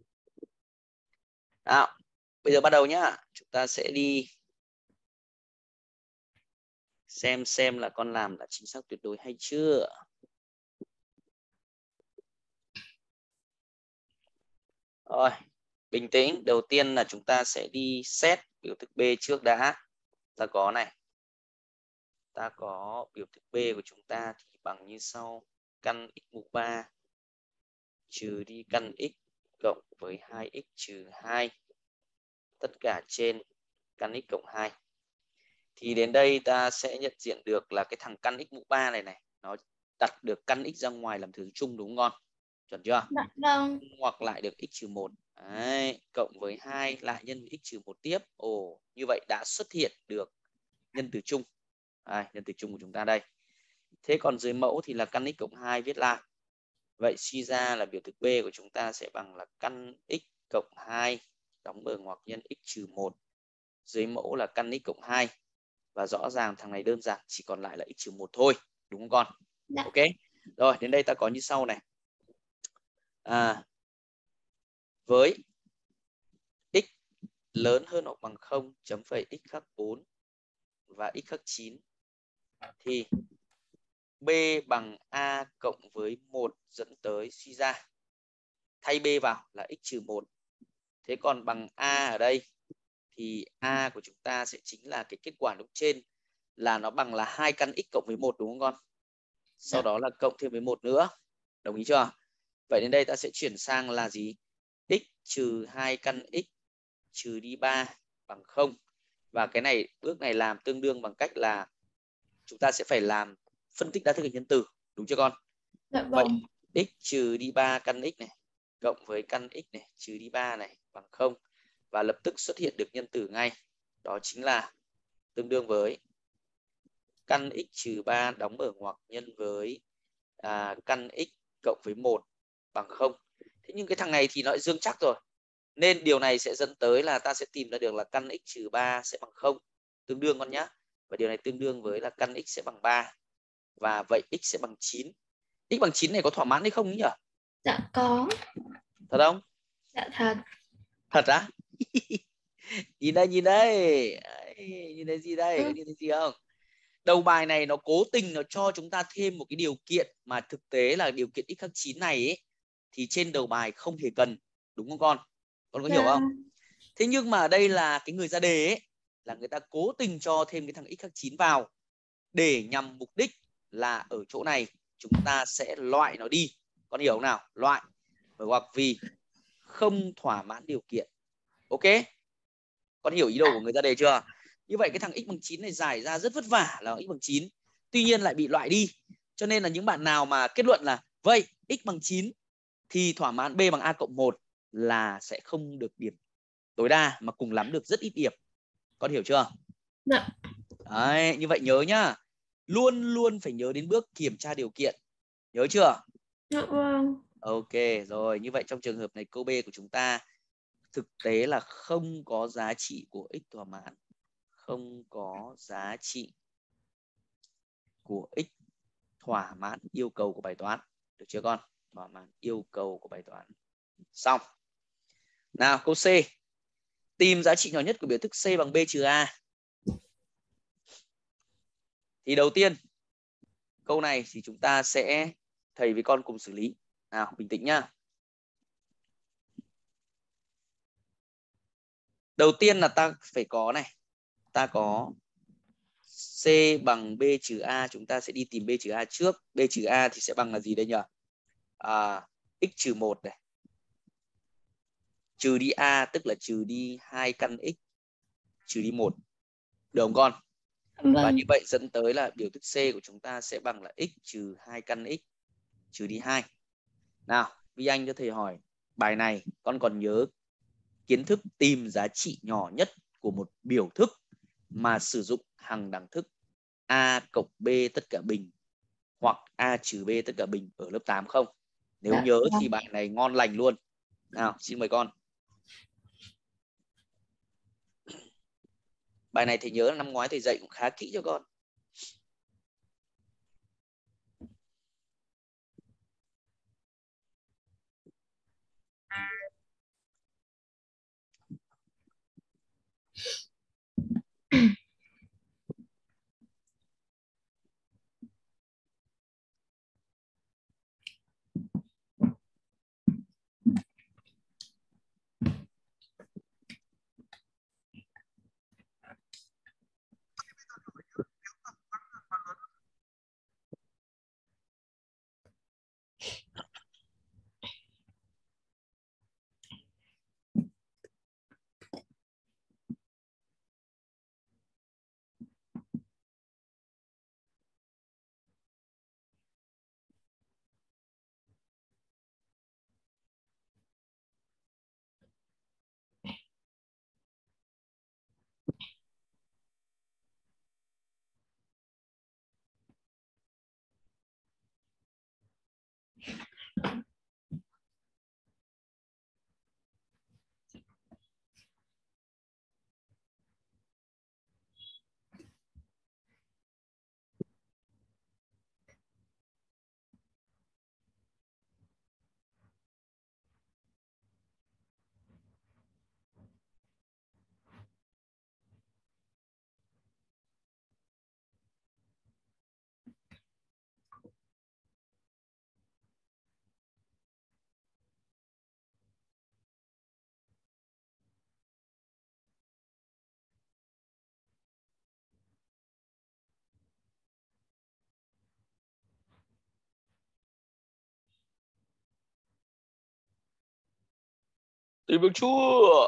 Nào, bây giờ bắt đầu nhá. Chúng ta sẽ đi xem là con làm đã chính xác tuyệt đối hay chưa. Rồi, bình tĩnh. Đầu tiên là chúng ta sẽ đi xét biểu thức B trước đã. Ta có này. Ta có biểu thức B của chúng ta thì bằng như sau. Căn x mũ 3 trừ đi căn x cộng với 2x trừ 2. Tất cả trên căn x cộng 2. Thì đến đây ta sẽ nhận diện được là cái thằng căn x mũ 3 này này. Nó đặt được căn x ra ngoài làm thứ chung đúng không con? Chuẩn chưa? Dạ vâng. Hoặc lại được x trừ 1. Đấy, cộng với 2 lại nhân x trừ 1 tiếp. Ồ, như vậy đã xuất hiện được nhân từ chung. Đây, nhân từ chung của chúng ta đây. Thế còn dưới mẫu thì là căn x cộng 2 viết lại. Vậy suy ra là biểu thức B của chúng ta sẽ bằng là căn x cộng 2 đóng bờ ngoặc nhân x trừ 1. Dưới mẫu là căn x cộng 2. Và rõ ràng thằng này đơn giản chỉ còn lại là x trừ 1 thôi. Đúng không con? Dạ. Ok. Rồi, đến đây ta có như sau này. Với x lớn hơn hoặc bằng 0 chấm phẩy x khác 4 và x khác 9 thì B bằng A cộng với 1 dẫn tới suy ra. Thay B vào là x trừ 1. Thế còn bằng A ở đây thì A của chúng ta sẽ chính là cái kết quả lúc trên là nó bằng là 2 căn x cộng với 1 đúng không con? Sau đó là cộng thêm với 1 nữa. Đồng ý chưa? Vậy đến đây ta sẽ chuyển sang là gì? X trừ 2 căn x trừ đi 3 bằng 0. Và cái này bước này làm tương đương bằng cách là chúng ta sẽ phải làm phân tích đa thức hình nhân từ, đúng chưa con? Dạ Vậy vâng. x trừ đi 3 căn x này cộng với căn x này trừ đi 3 này bằng 0 và lập tức xuất hiện được nhân tử ngay. Đó chính là tương đương với căn x trừ 3 đóng ở ngoặc nhân với căn x cộng với 1 bằng 0. Thế nhưng cái thằng này thì nó lại dương chắc rồi. Nên điều này sẽ dẫn tới là ta sẽ tìm ra được là căn x trừ 3 sẽ bằng 0. Tương đương con nhá. Và điều này tương đương với là căn x sẽ bằng 3. Và vậy x sẽ bằng 9. X bằng 9 này có thỏa mãn hay không nhỉ? Dạ có. Thật không? Dạ thật. Thật á? Nhìn đây, nhìn đây. Đấy, nhìn thấy gì đây? Có nhìn thấy gì không? Đầu bài này nó cố tình nó cho chúng ta thêm một cái điều kiện mà thực tế là điều kiện x khác 9 này ấy, thì trên đầu bài không hề cần. Đúng không con? Con có hiểu không? Thế nhưng mà đây là cái người ra đề ấy, là người ta cố tình cho thêm cái thằng x khác 9 vào để nhằm mục đích là ở chỗ này chúng ta sẽ loại nó đi. Con hiểu không nào? Loại. Hoặc vì không thỏa mãn điều kiện. Ok? Con hiểu ý đồ của người ra đề chưa? Như vậy cái thằng x bằng 9 này giải ra rất vất vả là x bằng 9. Tuy nhiên lại bị loại đi. Cho nên là những bạn nào mà kết luận là vậy x bằng 9 thì thỏa mãn b bằng a cộng 1 là sẽ không được điểm tối đa mà cùng lắm được rất ít điểm. Con hiểu chưa? Dạ. Đấy, như vậy nhớ nhá. Luôn luôn phải nhớ đến bước kiểm tra điều kiện. Nhớ chưa? Dạ vâng. Ok, rồi như vậy trong trường hợp này câu B của chúng ta thực tế là không có giá trị của x thỏa mãn. Không có giá trị của x thỏa mãn yêu cầu của bài toán. Được chưa con? Thỏa mãn yêu cầu của bài toán. Xong. Nào câu C. Tìm giá trị nhỏ nhất của biểu thức C bằng B trừ A. Thì đầu tiên câu này thì chúng ta sẽ thầy với con cùng xử lý. Nào bình tĩnh nhá. Đầu tiên là ta phải có này. Ta có C bằng B trừ A, chúng ta sẽ đi tìm B trừ A trước. B trừ A thì sẽ bằng là gì đây nhỉ? X trừ 1 này. Trừ đi A tức là trừ đi 2 căn x trừ đi 1. Được không con? Vâng. Và như vậy dẫn tới là biểu thức C của chúng ta sẽ bằng là x trừ 2 căn x trừ đi 2. Nào, Vi Anh cho thầy hỏi, bài này con còn nhớ kiến thức tìm giá trị nhỏ nhất của một biểu thức mà sử dụng hằng đẳng thức A cộng B tất cả bình hoặc A trừ B tất cả bình ở lớp 8 không? Nếu nhớ thì bài này ngon lành luôn. Nào, xin mời con. Bài này thầy nhớ là năm ngoái thầy dạy cũng khá kỹ cho con. Tìm được chưa?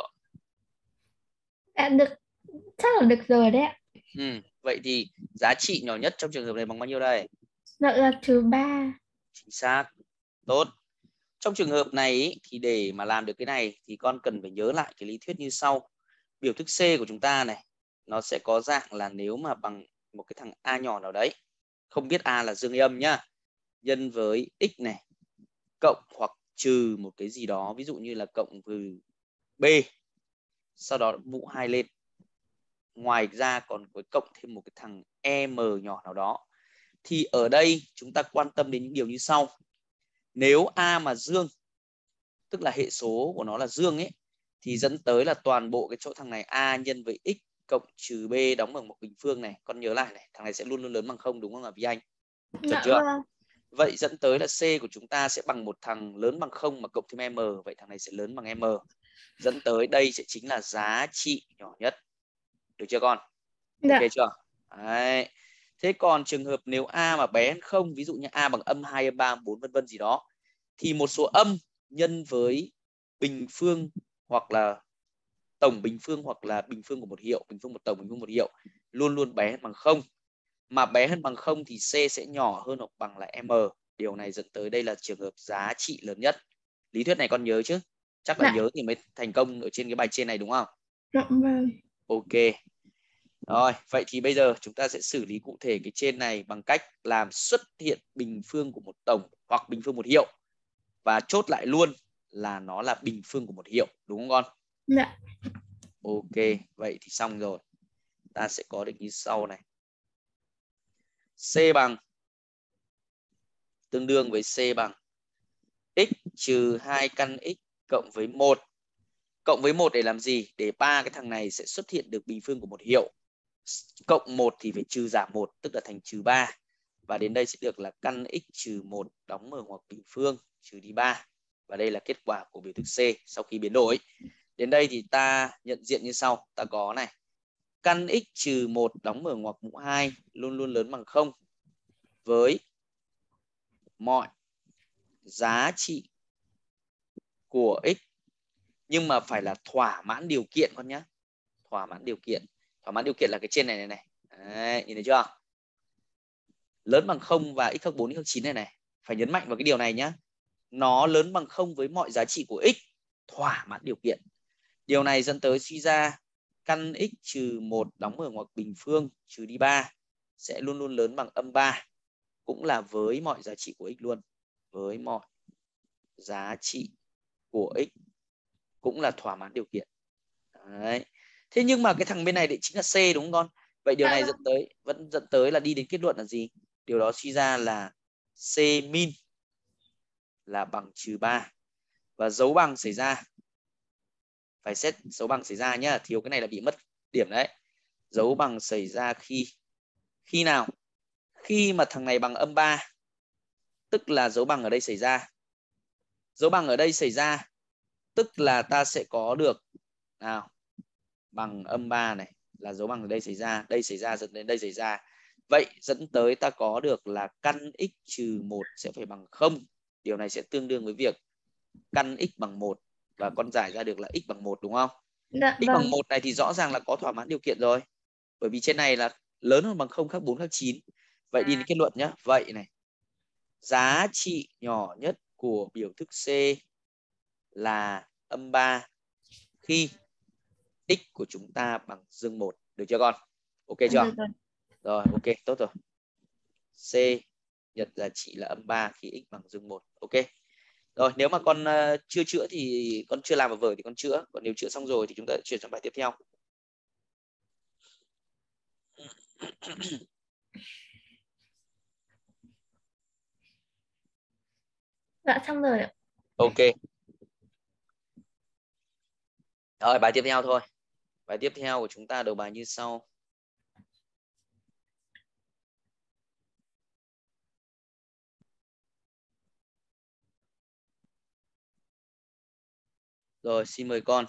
Đã được, chắc là được rồi đấy ạ. Vậy thì giá trị nhỏ nhất trong trường hợp này bằng bao nhiêu đây? Dạ là trừ 3. Chính xác. Tốt. Trong trường hợp này ý, thì để mà làm được cái này thì con cần phải nhớ lại cái lý thuyết như sau. Biểu thức C của chúng ta này nó sẽ có dạng là nếu mà bằng một cái thằng A nhỏ nào đấy, không biết A là dương hay âm nhá, nhân với x này cộng hoặc trừ một cái gì đó, ví dụ như là cộng với B, sau đó mũ 2 lên. Ngoài ra còn có cộng thêm một cái thằng M nhỏ nào đó. Thì ở đây chúng ta quan tâm đến những điều như sau. Nếu A mà dương, tức là hệ số của nó là dương ấy, thì dẫn tới là toàn bộ cái chỗ thằng này A nhân với x cộng trừ B đóng bằng một bình phương này. Con nhớ lại này, thằng này sẽ luôn luôn lớn bằng 0 đúng không ạ Vi Anh? Chuẩn Dạ chưa? vâng. Vậy dẫn tới là C của chúng ta sẽ bằng một thằng lớn bằng 0 mà cộng thêm M. Vậy thằng này sẽ lớn bằng M. Dẫn tới đây sẽ chính là giá trị nhỏ nhất. Được chưa con? Dạ. Ok chưa? Đấy. Thế còn trường hợp nếu A mà bé hơn 0, ví dụ như A bằng âm 2, âm 3, 4 vân vân gì đó, thì một số âm nhân với bình phương hoặc là tổng bình phương hoặc là bình phương của một hiệu, bình phương một tổng, bình phương một hiệu luôn luôn bé hơn bằng 0. Mà bé hơn bằng 0 thì C sẽ nhỏ hơn hoặc bằng là M. Điều này dẫn tới đây là trường hợp giá trị lớn nhất. Lý thuyết này con nhớ chứ? Chắc là nhớ thì mới thành công ở trên cái bài trên này đúng không? Dạ vâng. Ok. Rồi, vậy thì bây giờ chúng ta sẽ xử lý cụ thể cái trên này bằng cách làm xuất hiện bình phương của một tổng hoặc bình phương một hiệu, và chốt lại luôn là nó là bình phương của một hiệu, đúng không con? Dạ. Ok, vậy thì xong rồi. Ta sẽ có được như sau này. C bằng tương đương với C bằng x trừ 2 căn x cộng với 1. Cộng với 1 để làm gì? Để ba cái thằng này sẽ xuất hiện được bình phương của một hiệu. Cộng 1 thì phải trừ giảm 1, tức là thành trừ 3. Và đến đây sẽ được là căn x trừ 1 đóng mở ngoặc bình phương trừ đi 3. Và đây là kết quả của biểu thức C sau khi biến đổi. Đến đây thì ta nhận diện như sau. Ta có này. Căn x trừ 1 đóng mở ngoặc mũ 2 luôn luôn lớn bằng 0 với mọi giá trị của x, nhưng mà phải là thỏa mãn điều kiện con nhé. Thỏa mãn điều kiện. Thỏa mãn điều kiện là cái trên này này. Đấy, nhìn thấy chưa? Lớn bằng 0 và x khác 4, x khác 9 này. Phải nhấn mạnh vào cái điều này nhé. Nó lớn bằng 0 với mọi giá trị của x, thỏa mãn điều kiện. Điều này dẫn tới suy ra căn x trừ 1 đóng ở ngoặc bình phương trừ đi 3 sẽ luôn luôn lớn bằng âm 3, cũng là với mọi giá trị của x luôn. Với mọi giá trị của x cũng là thỏa mãn điều kiện. Đấy. Thế nhưng mà cái thằng bên này thì chính là C đúng không con? Vậy điều này vẫn dẫn tới là đi đến kết luận là gì? Điều đó suy ra là C min là bằng trừ 3. Và dấu bằng xảy ra, phải xét dấu bằng xảy ra nhá, thiếu cái này là bị mất điểm đấy. Dấu bằng xảy ra khi nào? Khi mà thằng này bằng âm 3, tức là dấu bằng ở đây xảy ra. Dấu bằng ở đây xảy ra tức là ta sẽ có được nào, bằng âm 3 này là dấu bằng ở đây xảy ra dẫn đến đây xảy ra. Vậy dẫn tới ta có được là căn x trừ 1 sẽ phải bằng 0. Điều này sẽ tương đương với việc căn x bằng 1, và con giải ra được là x bằng 1 đúng không? Dạ X vâng. bằng 1 này thì rõ ràng là có thỏa mãn điều kiện rồi. Bởi vì trên này là lớn hơn bằng 0 khác 4 khác 9. Vậy đi đến kết luận nhé. Vậy này, giá trị nhỏ nhất của biểu thức C là âm 3 khi x của chúng ta bằng dương 1. Được chưa con? Ok chưa? Được rồi. Rồi, ok, tốt rồi. C nhận giá trị là âm 3 khi x bằng dương 1. Ok. Rồi, nếu mà con chưa chữa thì con chưa làm vào vở thì con chữa. Còn nếu chữa xong rồi thì chúng ta chuyển sang bài tiếp theo. Dạ xong rồi ạ. Ok. Rồi, bài tiếp theo thôi. Bài tiếp theo của chúng ta đầu bài như sau. Rồi, xin mời con.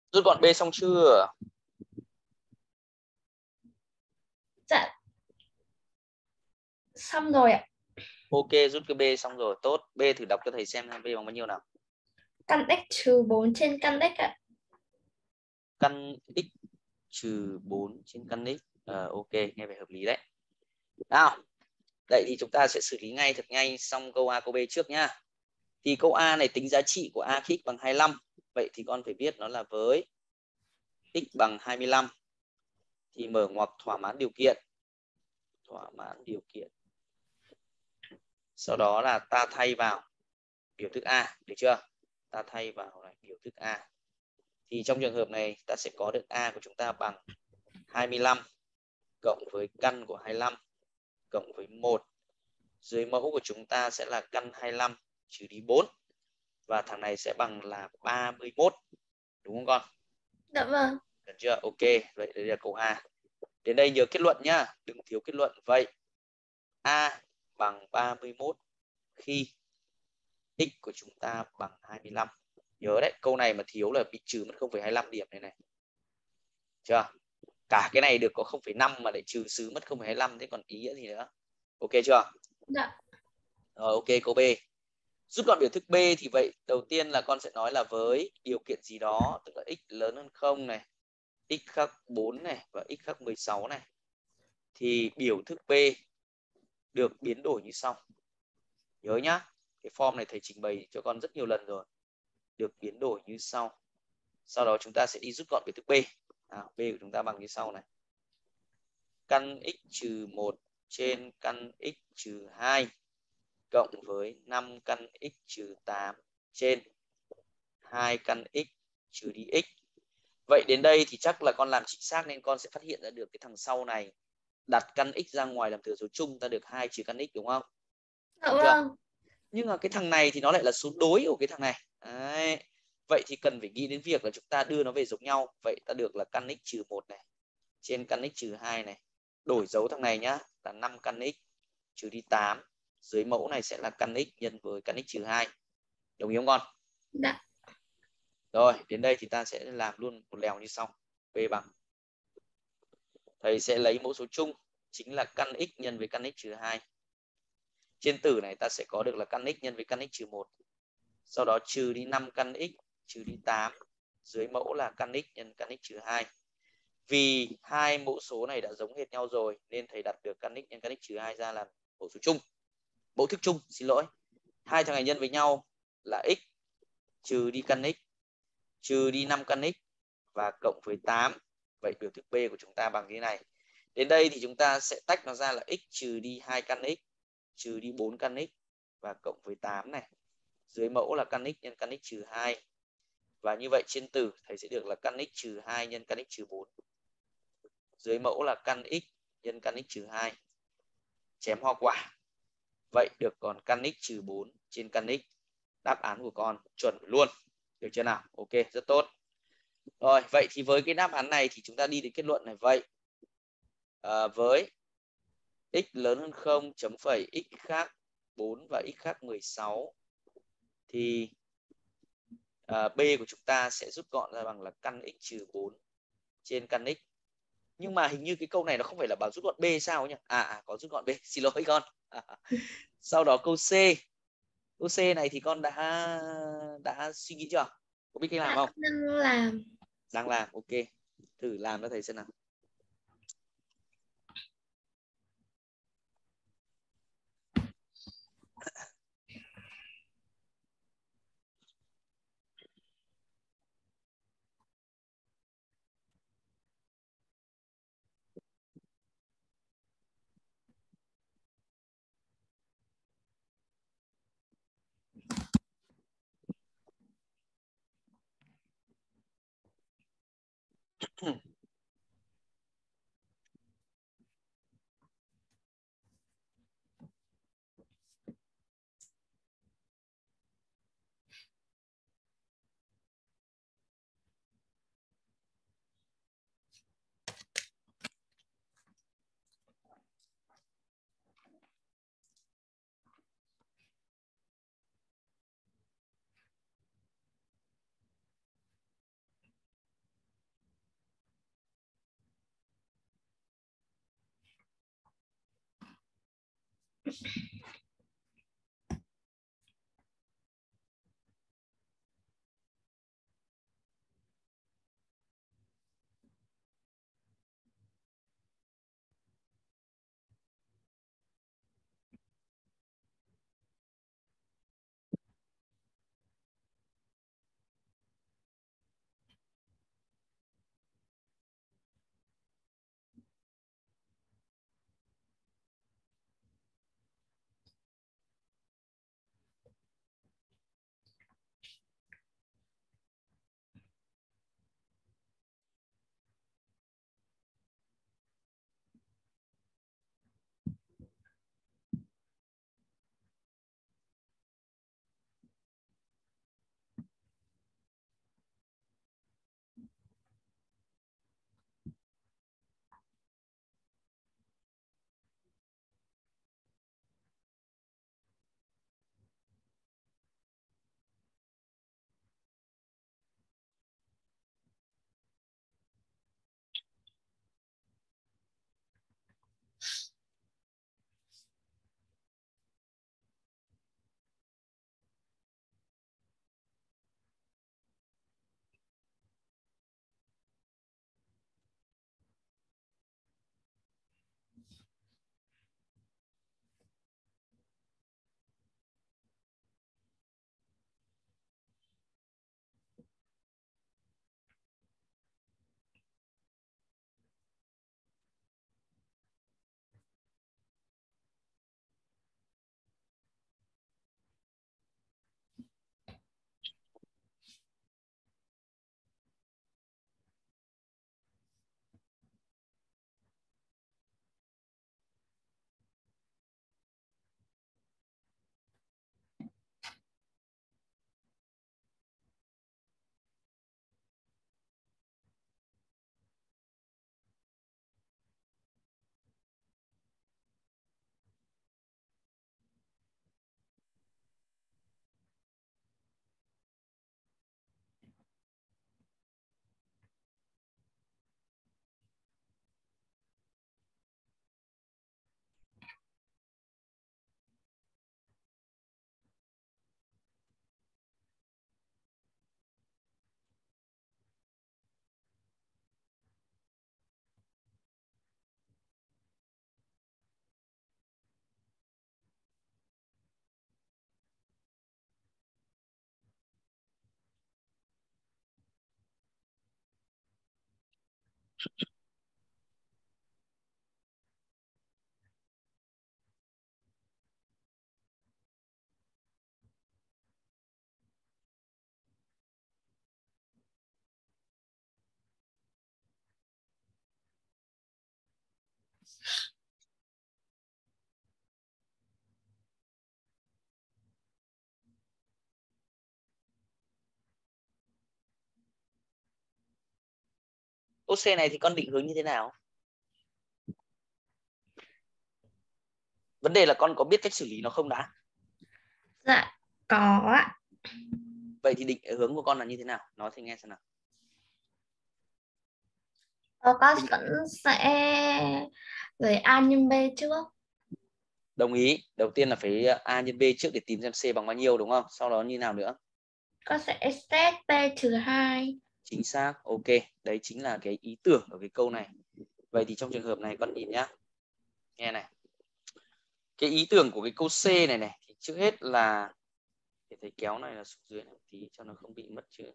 Rút gọn B xong chưa? Dạ, xong rồi ạ. Ok, rút cái B xong rồi. Tốt. B thử đọc cho thầy xem B bằng bao nhiêu nào. Căn x trừ 4 trên căn x ạ. Căn x trừ 4 trên căn x. Ok, nghe vẻ hợp lý đấy. Nào, vậy thì chúng ta sẽ xử lý ngay thật nhanh xong câu A câu B trước nhá. Thì câu A này tính giá trị của A khi x bằng 25. Vậy thì con phải biết nó là với x bằng 25 thì mở ngoặc thỏa mãn điều kiện. Thỏa mãn điều kiện. Sau đó là ta thay vào biểu thức A, được chưa? Ta thay vào này, biểu thức A. Thì trong trường hợp này ta sẽ có được A của chúng ta bằng 25 cộng với căn của 25 cộng với 1. Dưới mẫu của chúng ta sẽ là căn 25 trừ đi 4. Và thằng này sẽ bằng là 31. Đúng không con? Dạ vâng. Được chưa? Ok, vậy đây là câu A. Đến đây nhớ kết luận nhá, đừng thiếu kết luận. Vậy A bằng 31 khi x của chúng ta bằng 25. Nhớ đấy, câu này mà thiếu là bị trừ mất 0,25 điểm này này. Chưa? Cả cái này được có 0,5 mà để trừ xứ mất 0,25, thế còn ý nghĩa gì nữa? Ok chưa? Dạ. Rồi, ok, câu B. Rút gọn biểu thức B thì vậy đầu tiên là con sẽ nói là với điều kiện gì đó, tức là x lớn hơn 0 này, x khác 4 này và x khác 16 này, thì biểu thức B được biến đổi như sau. Nhớ nhá, cái form này thầy trình bày cho con rất nhiều lần rồi. Được biến đổi như sau. Sau đó chúng ta sẽ đi rút gọn biểu thức B. B của chúng ta bằng như sau này. Căn x trừ 1 trên căn x trừ 2 cộng với 5 căn x trừ 8 trên 2 căn x trừ đi x. Vậy đến đây thì chắc là con làm chính xác nên con sẽ phát hiện ra được cái thằng sau này đặt căn x ra ngoài làm thừa số chung, ta được 2 trừ căn x, đúng không? Dạ Đúng chưa? vâng. Nhưng mà cái thằng này thì nó lại là số đối của cái thằng này. Đấy. Vậy thì cần phải nghĩ đến việc là chúng ta đưa nó về giống nhau. Vậy ta được là căn x trừ 1 này trên căn x trừ 2 này. Đổi dấu thằng này nhá, là 5 căn x trừ đi 8. Dưới mẫu này sẽ là căn x nhân với căn x trừ 2. Đồng ý không con? Dạ. Rồi, đến đây thì ta sẽ làm luôn một lèo như sau. B bằng. Thầy sẽ lấy mẫu số chung, chính là căn x nhân với căn x trừ 2. Trên tử này ta sẽ có được là căn x nhân với căn x trừ 1. Sau đó trừ đi 5 căn x trừ đi 8. Dưới mẫu là căn x nhân căn x trừ 2. Vì hai mẫu số này đã giống hệt nhau rồi nên thầy đặt được căn x nhân căn x trừ 2 ra làm mẫu số chung. Mẫu thức chung, xin lỗi. Hai thằng này nhân với nhau là x trừ đi căn x trừ đi 5 căn x và cộng với 8. Vậy biểu thức B của chúng ta bằng thế này. Đến đây thì chúng ta sẽ tách nó ra là x trừ đi 2 căn x trừ đi 4 căn x và cộng với 8 này. Dưới mẫu là căn x nhân căn x trừ 2. Và như vậy trên tử thầy sẽ được là căn x trừ 2 nhân căn x trừ 4. Dưới mẫu là căn x nhân căn x trừ 2. Chém hoa quả. Vậy được còn căn x trừ 4 trên căn x. Đáp án của con chuẩn luôn. Được chưa nào? Ok, rất tốt. Rồi, vậy thì với cái đáp án này thì chúng ta đi đến kết luận này. Vậy với x lớn hơn 0 chấm phẩy x khác 4 và x khác 16 thì B của chúng ta sẽ rút gọn ra bằng là căn x trừ 4 trên căn x. Nhưng mà hình như cái câu này nó không phải là bảo rút gọn B sao nhỉ? Có rút gọn B, xin lỗi con. Sau đó câu C. Câu C này thì con đã suy nghĩ chưa? Có biết cách làm Dạ, không? đang làm. Đang làm, ok. Thử làm cho thầy xem nào. Câu C này thì con định hướng như thế nào? Vấn đề là con có biết cách xử lý nó không đã? Dạ có ạ. Vậy thì định hướng của con là như thế nào? Nói thì nghe xem nào. Con vẫn sẽ lấy A nhân B trước. Đồng ý. Đầu tiên là phải A nhân B trước để tìm xem C bằng bao nhiêu đúng không? Sau đó như nào nữa? Con sẽ xét B trừ 2. Chính xác. Ok. Đấy chính là cái ý tưởng ở cái câu này. Vậy thì trong trường hợp này con nhìn nhá. Nghe này. Cái ý tưởng của cái câu C này này thì trước hết là để thầy kéo này là xuống dưới này một tí cho nó không bị mất chữ.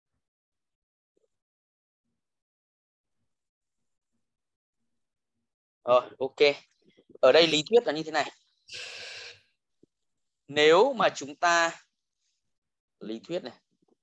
Rồi, ok. Ở đây lý thuyết là như thế này. Nếu mà chúng ta lý thuyết này,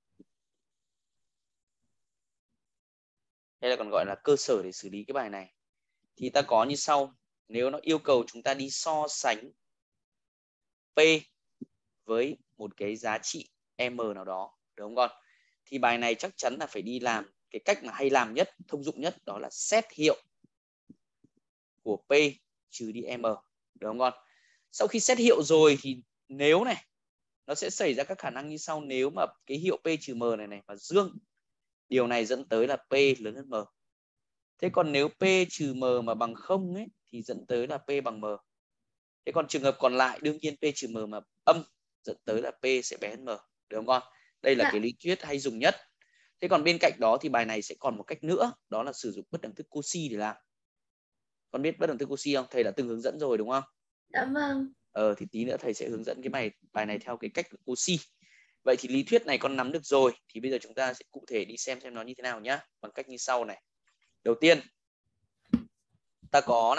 hay là còn gọi là cơ sở để xử lý cái bài này, thì ta có như sau. Nếu nó yêu cầu chúng ta đi so sánh P với một cái giá trị M nào đó, đúng không con? Thì bài này chắc chắn là phải đi làm cái cách mà hay làm nhất, thông dụng nhất, đó là xét hiệu của P trừ đi M, đúng không con? Sau khi xét hiệu rồi thì nếu này, nó sẽ xảy ra các khả năng như sau. Nếu mà cái hiệu P trừ M này này mà dương, điều này dẫn tới là P lớn hơn M. Thế còn nếu P trừ M mà bằng 0 ấy, thì dẫn tới là P bằng M. Thế còn trường hợp còn lại đương nhiên P trừ M mà âm dẫn tới là P sẽ bé hơn M, được không con? Đây là cái lý thuyết hay dùng nhất. Thế còn bên cạnh đó thì bài này sẽ còn một cách nữa, đó là sử dụng bất đẳng thức Cauchy để làm. Con biết bất đẳng thức Cauchy không? Thầy đã từng hướng dẫn rồi đúng không? Dạ vâng. Thì tí nữa thầy sẽ hướng dẫn cái bài này theo cái cách của Cauchy. Vậy thì lý thuyết này con nắm được rồi, thì bây giờ chúng ta sẽ cụ thể đi xem nó như thế nào nhá, bằng cách như sau này. Đầu tiên ta có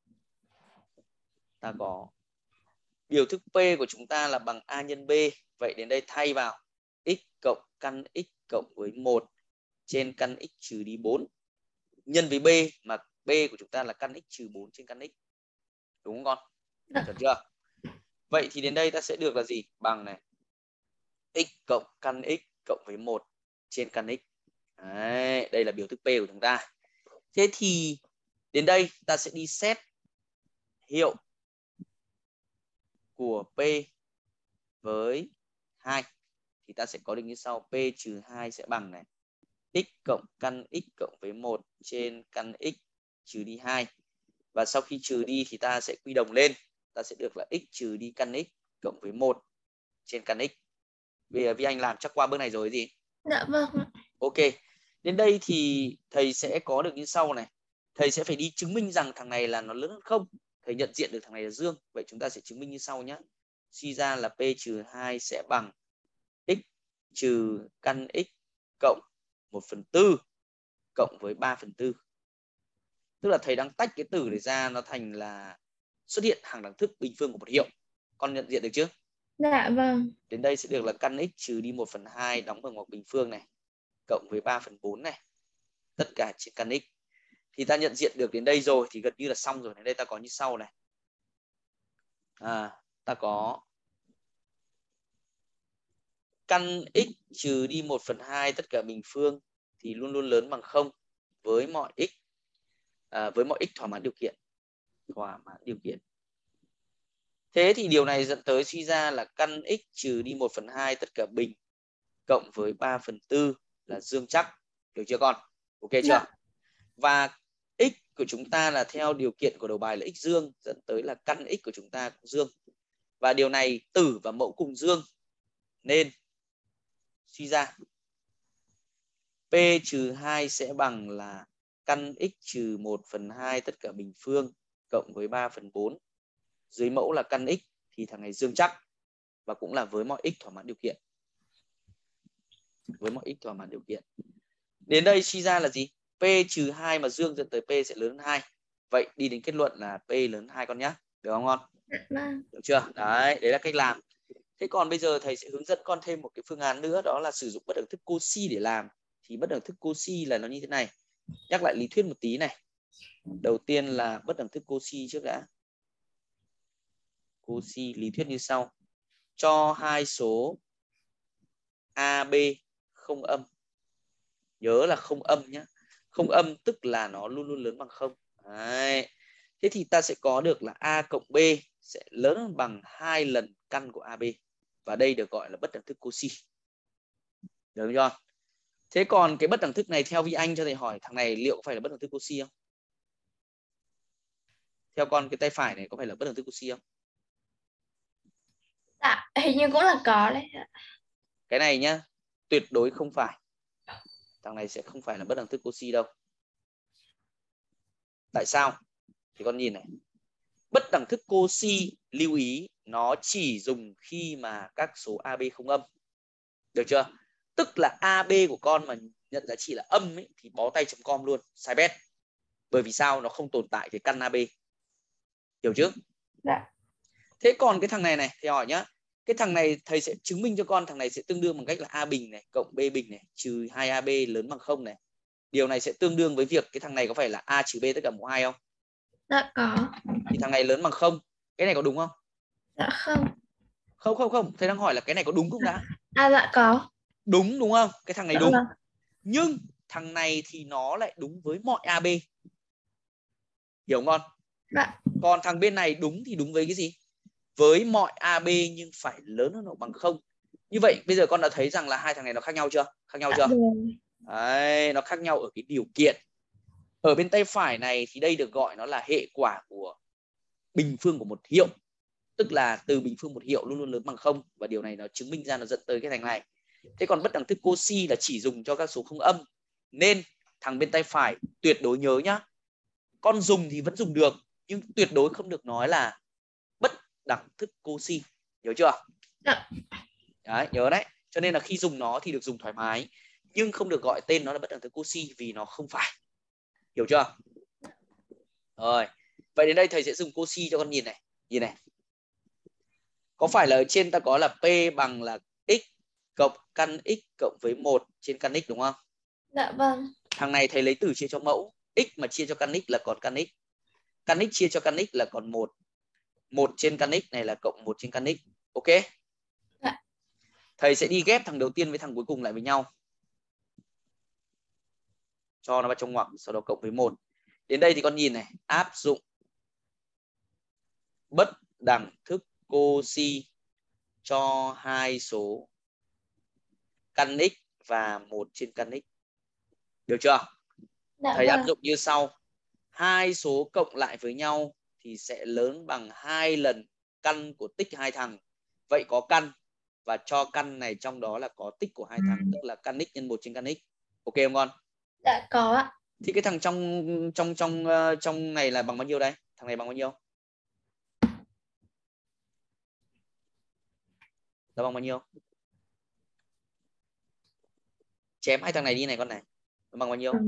biểu thức P của chúng ta là bằng A nhân B. Vậy đến đây thay vào x cộng căn x cộng với 1 trên căn x trừ đi 4 nhân với B, mà B của chúng ta là căn x trừ 4 trên căn x. Đúng không con? Chuẩn chưa? Vậy thì đến đây ta sẽ được là gì? Bằng này x cộng căn x cộng với 1 trên căn x. Đấy, đây là biểu thức P của chúng ta. Thế thì đến đây ta sẽ đi xét hiệu của P với 2. Thì ta sẽ có được như sau. P trừ 2 sẽ bằng này x cộng căn x cộng với 1 trên căn x trừ đi 2. Và sau khi trừ đi thì ta sẽ quy đồng lên. Ta sẽ được là x trừ đi căn x cộng với 1 trên căn x. Bây giờ Vi Anh làm chắc qua bước này rồi gì? Dạ vâng. Ok. Đến đây thì thầy sẽ có được như sau này. Thầy sẽ phải đi chứng minh rằng thằng này là nó lớn hơn không. Thầy nhận diện được thằng này là dương. Vậy chúng ta sẽ chứng minh như sau nhé. Suy ra là P trừ 2 sẽ bằng x trừ căn x cộng 1/4 cộng với 3/4. Tức là thầy đang tách cái từ này ra, nó thành là xuất hiện hàng đẳng thức bình phương của một hiệu. Con nhận diện được chưa? Dạ vâng. Đến đây sẽ được là căn x trừ đi 1/2 đóng vào ngoặc bình phương này cộng với 3/4 này, tất cả trên căn x. Thì ta nhận diện được đến đây rồi thì gần như là xong rồi. Đến đây ta có như sau này. Ta có căn x trừ đi 1/2 tất cả bình phương thì luôn luôn lớn bằng 0 với mọi x thỏa mãn điều kiện. Thế thì điều này dẫn tới suy ra là căn x trừ đi 1/2 tất cả bình cộng với 3/4 là dương chắc. Được chưa con? Ok chưa? Dạ. Và x của chúng ta là theo điều kiện của đầu bài là x dương, dẫn tới là căn x của chúng ta cũng dương. Và điều này tử và mẫu cùng dương, nên suy ra P trừ 2 sẽ bằng là căn x trừ 1/2 tất cả bình phương cộng với 3/4. Dưới mẫu là căn x thì thằng này dương chắc và cũng là với mọi x thỏa mãn điều kiện. Đến đây suy ra là gì? P trừ 2 mà dương dẫn tới P sẽ lớn hơn 2. Vậy đi đến kết luận là P lớn hơn 2 con nhá. Được không con? Được chưa? Đấy là cách làm. Thế còn bây giờ thầy sẽ hướng dẫn con thêm một cái phương án nữa, đó là sử dụng bất đẳng thức Cauchy để làm. Thì bất đẳng thức Cauchy là nó như thế này. Nhắc lại lý thuyết một tí này. Đầu tiên là bất đẳng thức Cauchy trước đã. Cauchy lý thuyết như sau. Cho hai số A, B không âm. Nhớ là không âm nhé. Không âm tức là nó luôn luôn lớn bằng 0. Đấy. Thế thì ta sẽ có được là A cộng B sẽ lớn hơn bằng 2 lần căn của AB. Và đây được gọi là bất đẳng thức Cauchy. Được chưa? Thế còn cái bất đẳng thức này theo Vi Anh cho thầy hỏi thằng này liệu có phải là bất đẳng thức Cauchy không? Theo con cái tay phải này có phải là bất đẳng thức Cauchy không? Dạ, hình như cũng là có đấy. Cái này nhá, tuyệt đối không phải. Thằng này sẽ không phải là bất đẳng thức Cauchy đâu. Tại sao? Thì con nhìn này. Bất đẳng thức Cauchy lưu ý nó chỉ dùng khi mà các số AB không âm. Được chưa? Tức là AB của con mà nhận giá trị là âm ấy, thì bó tay chấm com luôn, sai bét. Bởi vì sao? Nó không tồn tại cái căn AB. Hiểu chưa? Dạ. Thế còn cái thằng này này, thì hỏi nhá. Cái thằng này thầy sẽ chứng minh cho con thằng này sẽ tương đương bằng cách là A bình này cộng B bình này trừ 2AB lớn bằng 0 này. Điều này sẽ tương đương với việc cái thằng này có phải là A trừ B tất cả mũ 2 không? Dạ có. Thì thằng này lớn bằng 0. Cái này có đúng không? Dạ không. Không. Thầy đang hỏi là cái này có đúng không đã? Dạ có. Đúng đúng không? Cái thằng này Dạ đúng. vâng. Nhưng thằng này thì nó lại đúng với mọi AB. Hiểu không con? Dạ. Còn thằng bên này đúng thì đúng với cái gì? Với mọi AB nhưng phải lớn hơn hoặc bằng 0. Như vậy bây giờ con đã thấy rằng là hai thằng này nó khác nhau chưa? Khác nhau chưa? Đấy, nó khác nhau ở cái điều kiện. Ở bên tay phải này thì đây được gọi nó là hệ quả của bình phương của một hiệu. tức là từ bình phương một hiệu luôn luôn lớn bằng 0, và điều này nó chứng minh ra nó dẫn tới cái thành này. Thế còn bất đẳng thức Cauchy là chỉ dùng cho các số không âm, nên thằng bên tay phải tuyệt đối nhớ nhá, con dùng thì vẫn dùng được nhưng tuyệt đối không được nói là bất đẳng thức Cauchy, nhớ chưa? Đấy, nhớ đấy. Cho nên là khi dùng nó thì được dùng thoải mái, nhưng không được gọi tên nó là bất đẳng thức Cauchy vì nó không phải. Hiểu chưa? Rồi. Vậy đến đây thầy sẽ dùng Cauchy cho con nhìn này. Nhìn này. Có phải là ở trên ta có là P bằng là x cộng căn x cộng với 1 trên căn x đúng không? Dạ vâng. Thằng này thầy lấy từ chia cho mẫu. X mà chia cho căn x là còn căn x. Căn x chia cho căn x là còn 1. 1 trên căn x này là cộng 1 trên căn x. Ok? Dạ. Thầy sẽ đi ghép thằng đầu tiên với thằng cuối cùng lại với nhau. Cho nó vào trong ngoặc, sau đó cộng với 1. Đến đây thì con nhìn này, áp dụng bất đẳng thức Cauchy cho hai số căn x và 1 trên căn x. Được chưa? Dạ Thầy vâng. áp dụng như sau. Hai số cộng lại với nhau thì sẽ lớn bằng 2 lần căn của tích hai thằng. Vậy có căn, và cho căn này trong đó là có tích của hai thằng, tức là căn x nhân 1 trên căn x. Ok không con? Dạ có ạ. Thì cái thằng trong này là bằng bao nhiêu đây? Thằng này bằng bao nhiêu? Nó bằng bao nhiêu? Chém hai thằng này đi này con này. Nó bằng bao nhiêu?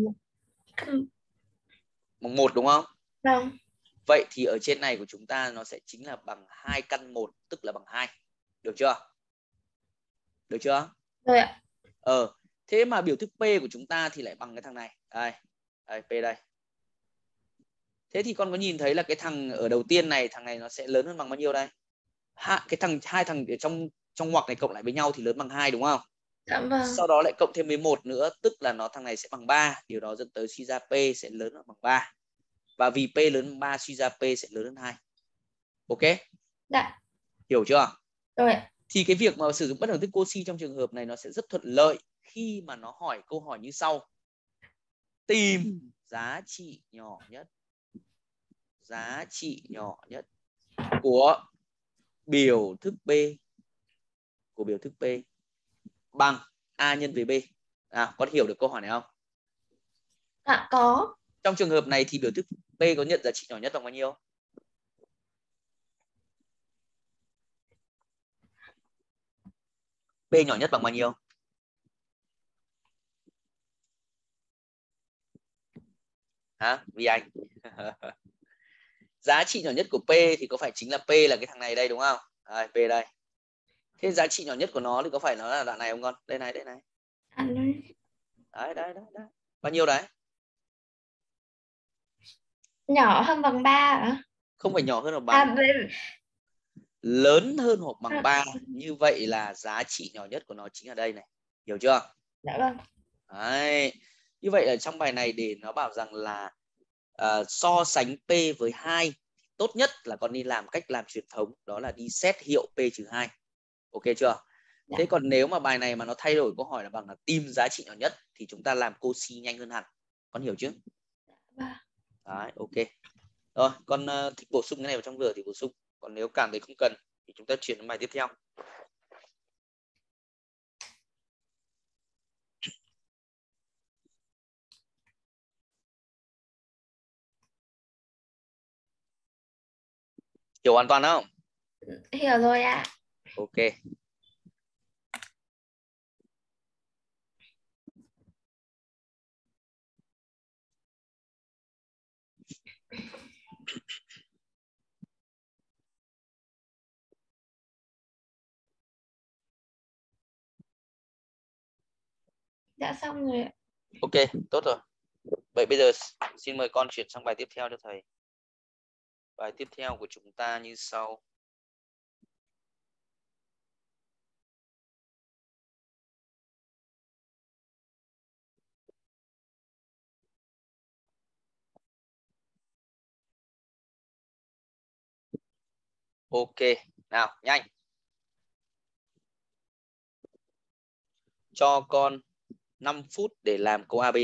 Bằng 1 đúng không? Vâng. Vậy thì ở trên này của chúng ta nó sẽ chính là bằng 2 căn 1, tức là bằng 2. Được chưa? Được chưa? Rồi ạ. Thế mà biểu thức P của chúng ta thì lại bằng cái thằng này. Đây, P đây. Thế thì con có nhìn thấy là cái thằng ở đầu tiên này, thằng này nó sẽ lớn hơn bằng bao nhiêu đây? Cái thằng hai thằng ở trong ngoặc này cộng lại với nhau thì lớn bằng 2 đúng không? Dạ vâng. Sau đó lại cộng thêm với 1 nữa, tức là thằng này sẽ bằng 3, điều đó dẫn tới suy ra P sẽ lớn hơn bằng 3. Và vì P lớn hơn 3, suy ra P sẽ lớn hơn 2. Ok? Dạ. Hiểu chưa? Rồi ạ. Thì cái việc mà sử dụng bất đẳng thức Cauchy trong trường hợp này nó sẽ rất thuận lợi khi mà nó hỏi câu hỏi như sau. Tìm giá trị nhỏ nhất. Giá trị nhỏ nhất của biểu thức B. Của biểu thức B bằng A nhân với B. Con hiểu được câu hỏi này không? Dạ có. Trong trường hợp này thì biểu thức P có nhận giá trị nhỏ nhất bằng bao nhiêu? P nhỏ nhất bằng bao nhiêu? Hả? Vì anh. Giá trị nhỏ nhất của P thì có phải chính là P là cái thằng này đây đúng không? Đây, P đây. Thế giá trị nhỏ nhất của nó thì có phải nó là đoạn này không con? Đây này, đây này. Đấy. Bao nhiêu đấy? Nhỏ hơn bằng 3 ạ? Không phải nhỏ hơn hoặc bằng. Lớn hơn hoặc bằng 3. Như vậy là giá trị nhỏ nhất của nó chính là đây này. Hiểu chưa? Dạ vâng. Đấy. Như vậy ở trong bài này để nó bảo rằng là so sánh P với 2, tốt nhất là con đi làm cách làm truyền thống, đó là đi xét hiệu P-2. Ok chưa? Dạ. Thế còn nếu mà bài này mà nó thay đổi câu hỏi là bằng là tìm giá trị nhỏ nhất thì chúng ta làm Cauchy nhanh hơn hẳn. Con hiểu chứ? Vâng. Đấy, ok. Rồi, con thích bổ sung cái này vào trong vở thì bổ sung. Còn nếu cảm thấy không cần thì chúng ta chuyển đến bài tiếp theo. Hiểu hoàn toàn không? Hiểu rồi ạ. Ok. Dạ xong rồi ạ. Ok, tốt rồi. Vậy bây giờ xin mời con chuyển sang bài tiếp theo cho thầy. Bài tiếp theo của chúng ta như sau. Ok, nào, nhanh. Cho con 5 phút để làm câu AB.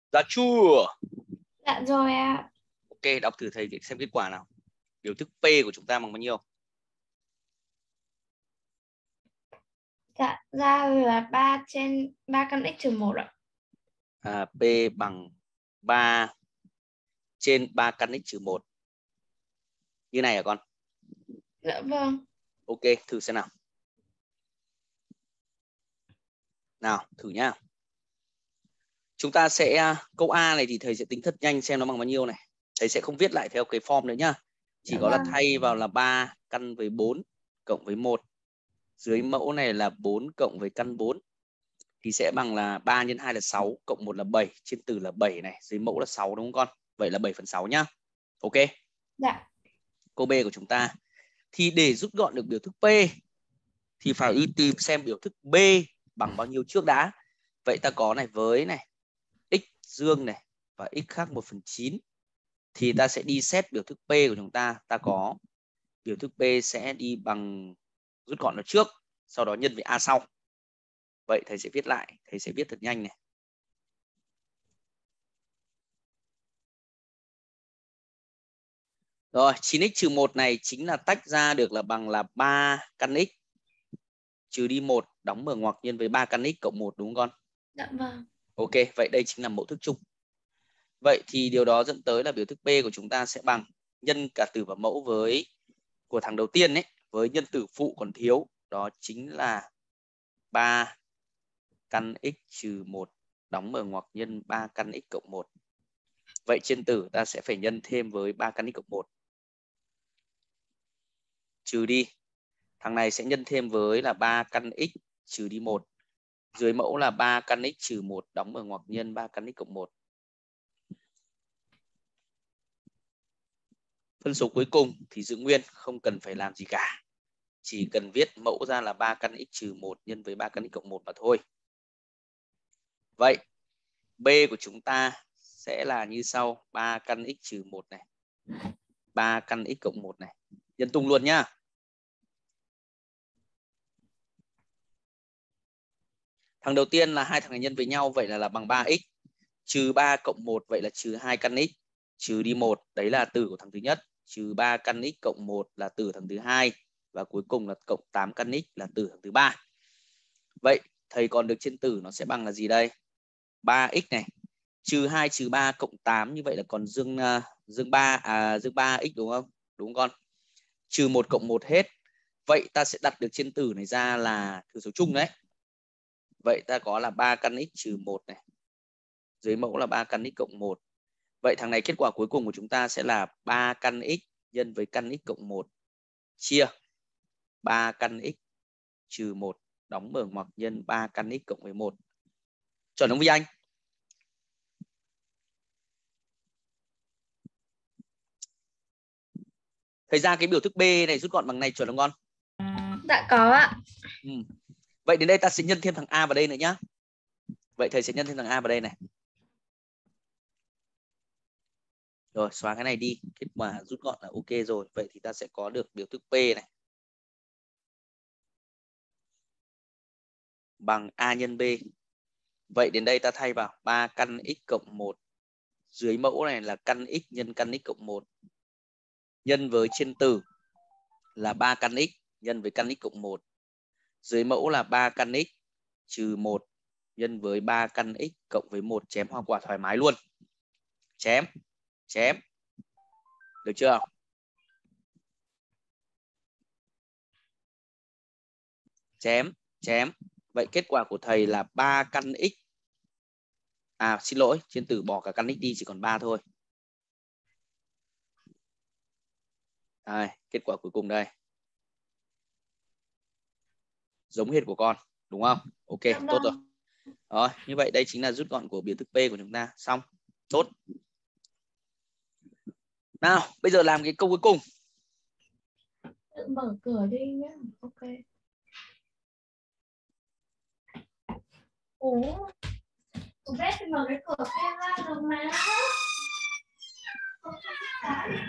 Dạ chưa? Dạ rồi ạ. Ok, đọc thử thầy xem kết quả nào. Biểu thức P của chúng ta bằng bao nhiêu? Dạ ra là 3 trên 3 căn x trừ 1 ạ. P bằng 3 trên 3 căn x trừ 1. Như này hả con? Dạ vâng. Ok, thử xem nào. Nào, thử nhá. Chúng ta sẽ, câu A này thì thầy sẽ tính thật nhanh xem nó bằng bao nhiêu này. Thầy sẽ không viết lại theo cái form nữa nhá. Chỉ Dạ có là vâng. thay vào là 3 căn với 4 cộng với 1. Dưới mẫu này là 4 cộng với căn 4. Thì sẽ bằng là 3 nhân 2 là 6, cộng 1 là 7, trên tử là 7 này, dưới mẫu là 6 đúng không con? Vậy là 7/6 nhá. Ok. Dạ. Câu B của chúng ta. Thì để rút gọn được biểu thức P thì phải đi tìm xem biểu thức B bằng bao nhiêu trước đã. Vậy ta có này, với này x dương này và x khác 1/9 thì ta sẽ đi xét biểu thức P của chúng ta. Ta có biểu thức P sẽ đi bằng rút gọn nó trước, sau đó nhân với A sau. Vậy thầy sẽ viết lại, thầy sẽ viết thật nhanh này. Rồi, 9x trừ 1 này chính là tách ra được là bằng là 3 căn x trừ đi 1 đóng mở ngoặc nhân với 3 căn x cộng 1 đúng không con? Dạ vâng. Ok, vậy đây chính là mẫu thức chung. Vậy thì điều đó dẫn tới là biểu thức P của chúng ta sẽ bằng nhân cả tử và mẫu với của thằng đầu tiên ấy, với nhân tử phụ còn thiếu, đó chính là 3 căn x trừ 1 đóng mở ngoặc nhân 3 căn x cộng 1. Vậy trên tử ta sẽ phải nhân thêm với 3 căn x cộng 1. Trừ đi. Thằng này sẽ nhân thêm với là 3 căn x trừ đi 1. Dưới mẫu là 3 căn x trừ 1 đóng ở ngoặc nhân 3 căn x cộng 1. Phân số cuối cùng thì giữ nguyên, không cần phải làm gì cả. Chỉ cần viết mẫu ra là 3 căn x trừ 1 nhân với 3 căn x cộng 1 mà thôi. Vậy B của chúng ta sẽ là như sau. 3 căn x trừ 1 này. 3 căn x cộng 1 này. Nhân tung luôn nhá. Thằng đầu tiên là hai thằng này nhân với nhau, vậy là bằng 3x. Trừ 3 cộng 1, vậy là trừ 2 căn x. Trừ đi 1, đấy là tử của thằng thứ nhất. Trừ 3 căn x cộng 1 là tử thằng thứ hai. Và cuối cùng là cộng 8 căn x là tử thằng thứ ba. Vậy thầy còn được trên tử nó sẽ bằng là gì đây? 3x này. Trừ 2 trừ 3 cộng 8, như vậy là còn dương 3x đúng không? Đúng con. Trừ 1 cộng 1 hết. Vậy ta sẽ đặt được trên tử này ra là thử số chung đấy. Vậy ta có là 3 căn x trừ 1 này. Dưới mẫu là 3 căn x cộng 1. Vậy thằng này kết quả cuối cùng của chúng ta sẽ là 3 căn x nhân với căn x cộng 1 chia 3 căn x trừ 1 đóng mở ngoặc nhân 3 căn x cộng với 1. Chuẩn không Vi Anh? Thầy ra cái biểu thức B này rút gọn bằng này chuẩn không con? Dạ có ạ. Vậy đến đây ta sẽ nhân thêm thằng A vào đây nữa nhá. Vậy thầy sẽ nhân thêm thằng A vào đây này. Rồi xóa cái này đi. Kết quả rút gọn là ok rồi. Vậy thì ta sẽ có được biểu thức P này bằng A nhân B. Vậy đến đây ta thay vào 3 căn x cộng 1. Dưới mẫu này là căn x nhân căn x cộng 1. Nhân với trên tử là 3 căn x nhân với căn x cộng 1. Dưới mẫu là 3 căn x trừ 1 nhân với 3 căn x cộng với 1, chém hoa quả thoải mái luôn. Chém. Chém. Được chưa? Chém. Chém. Vậy kết quả của thầy là 3 căn x. Xin lỗi, trên tử bỏ cả căn x đi, chỉ còn 3 thôi. Đây, kết quả cuối cùng đây. Giống hệt của con, đúng không? Ok, Dạ tốt rồi. vâng. Rồi, như vậy đây chính là rút gọn của biểu thức P của chúng ta. Xong. Tốt. Nào, bây giờ làm cái câu cuối cùng. Tự mở cửa đi nhé. Ok. Ủa? Cô bé thì mở cái cửa kia ra rồi mà. Không cho tất cả đi.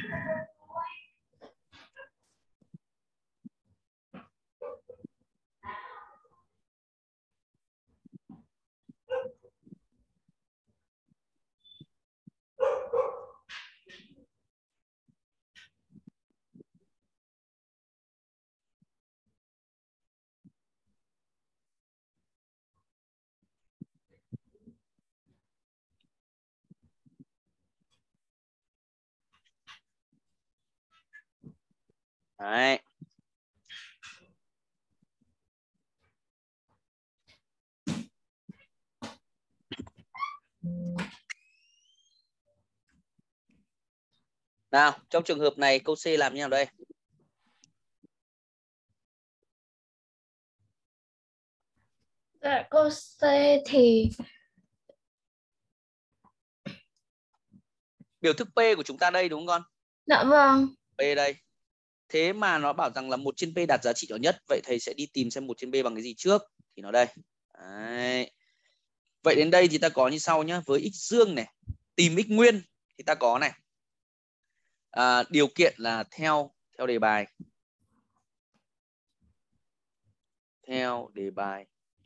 Đấy. Nào, trong trường hợp này câu C làm như nào đây? Dạ, câu C thì Biểu thức P của chúng ta đây đúng không con? dạ vâng. P đây. Thế mà nó bảo rằng là 1/P đạt giá trị nhỏ nhất. Vậy thầy sẽ đi tìm xem 1/P bằng cái gì trước. Thì nó đây. Đấy. Vậy đến đây thì ta có như sau nhá. Với x dương này, tìm x nguyên thì ta có này. Điều kiện là theo đề bài. Theo đề bài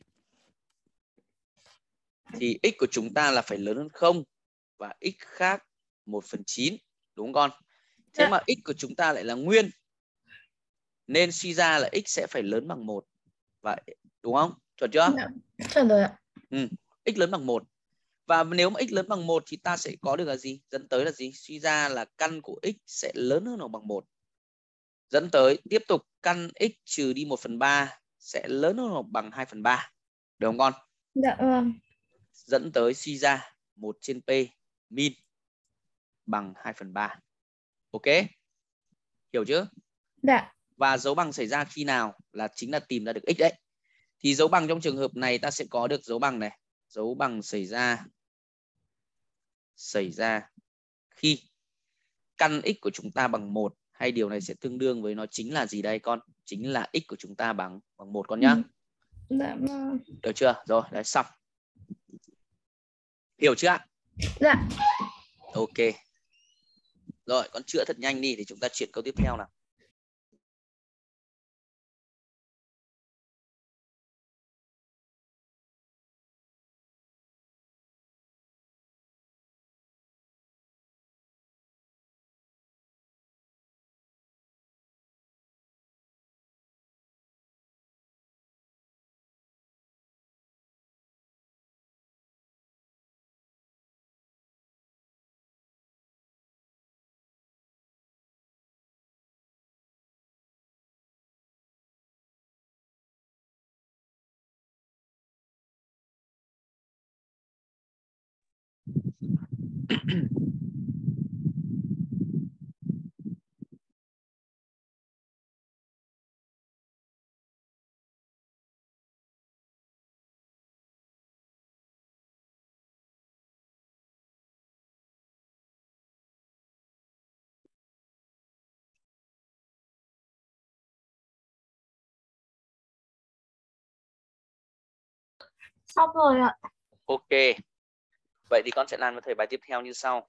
thì x của chúng ta là phải lớn hơn 0 và x khác 1/9, đúng không con? Thế mà x của chúng ta lại là nguyên nên suy ra là x sẽ phải lớn bằng 1. Vậy đúng không? Chuẩn chưa? Dạ, chuẩn rồi ạ. X lớn bằng 1. Và nếu mà x lớn bằng 1 thì ta sẽ có được là gì? Dẫn tới là gì? Suy ra là căn của x sẽ lớn hơn hoặc bằng 1. Dẫn tới tiếp tục căn x trừ đi 1/3 sẽ lớn hơn hoặc bằng 2/3. Được không con? Dạ vâng. Dẫn tới suy ra 1/P min bằng 2/3. Ok? Hiểu chưa? Dạ. Và dấu bằng xảy ra khi nào là chính là tìm ra được x đấy. Thì dấu bằng trong trường hợp này ta sẽ có được dấu bằng này. Dấu bằng xảy ra khi căn x của chúng ta bằng 1, hay điều này sẽ tương đương với nó chính là gì đây con? Chính là x của chúng ta bằng 1 con nhá. Dạ vâng. Được chưa? Rồi, đấy xong. Hiểu chưa ạ? Dạ. Ok. Rồi, con chữa thật nhanh đi thì chúng ta chuyển câu tiếp theo nào. Xong rồi ạ. Ok. Vậy thì con sẽ làm với thầy bài tiếp theo như sau.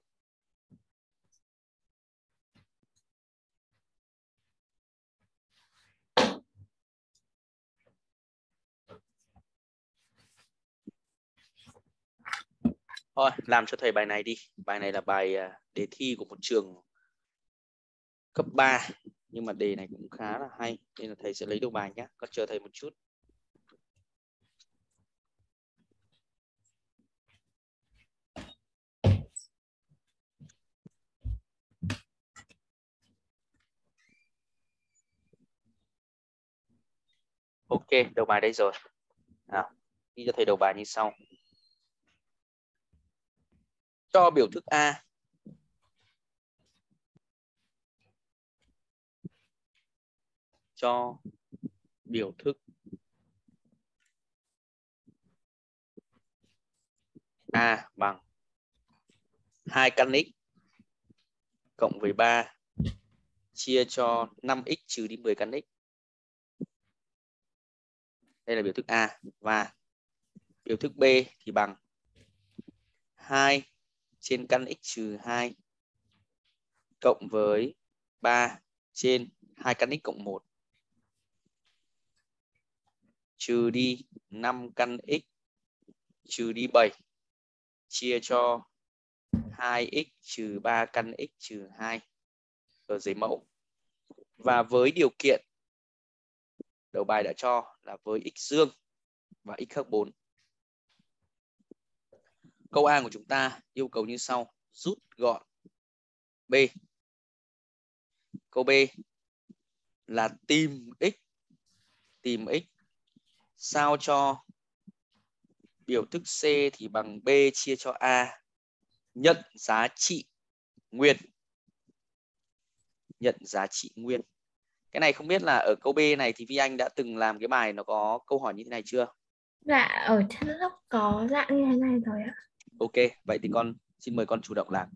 Thôi, làm cho thầy bài này đi. Bài này là bài đề thi của một trường cấp 3. Nhưng mà đề này cũng khá là hay. Nên là thầy sẽ lấy đầu bài nhé. Con chờ thầy một chút. Ok, đầu bài đây rồi. Nào, đi cho thầy đầu bài như sau. Cho biểu thức A cho biểu thức A bằng 2 căn x cộng với 3 chia cho 5x trừ đi 10 căn x. Đây là biểu thức A. Và biểu thức B thì bằng 2 trên căn x trừ 2 cộng với 3 trên 2 căn x cộng 1 trừ đi 5 căn x trừ đi 7 chia cho 2x trừ 3 căn x trừ 2 ở dưới mẫu. Và với điều kiện đầu bài đã cho là với x dương và x khác 4. Câu A của chúng ta yêu cầu như sau: rút gọn B. Câu B, là tìm x sao cho biểu thức C thì bằng B chia cho A, nhận giá trị nguyên. Nhận giá trị nguyên. Cái này không biết là ở câu B này thì Vi Anh đã từng làm cái bài nó có câu hỏi như thế này chưa? Dạ ở trên lớp có dạng như thế này rồi ạ. Ok, vậy thì con xin mời con chủ động làm.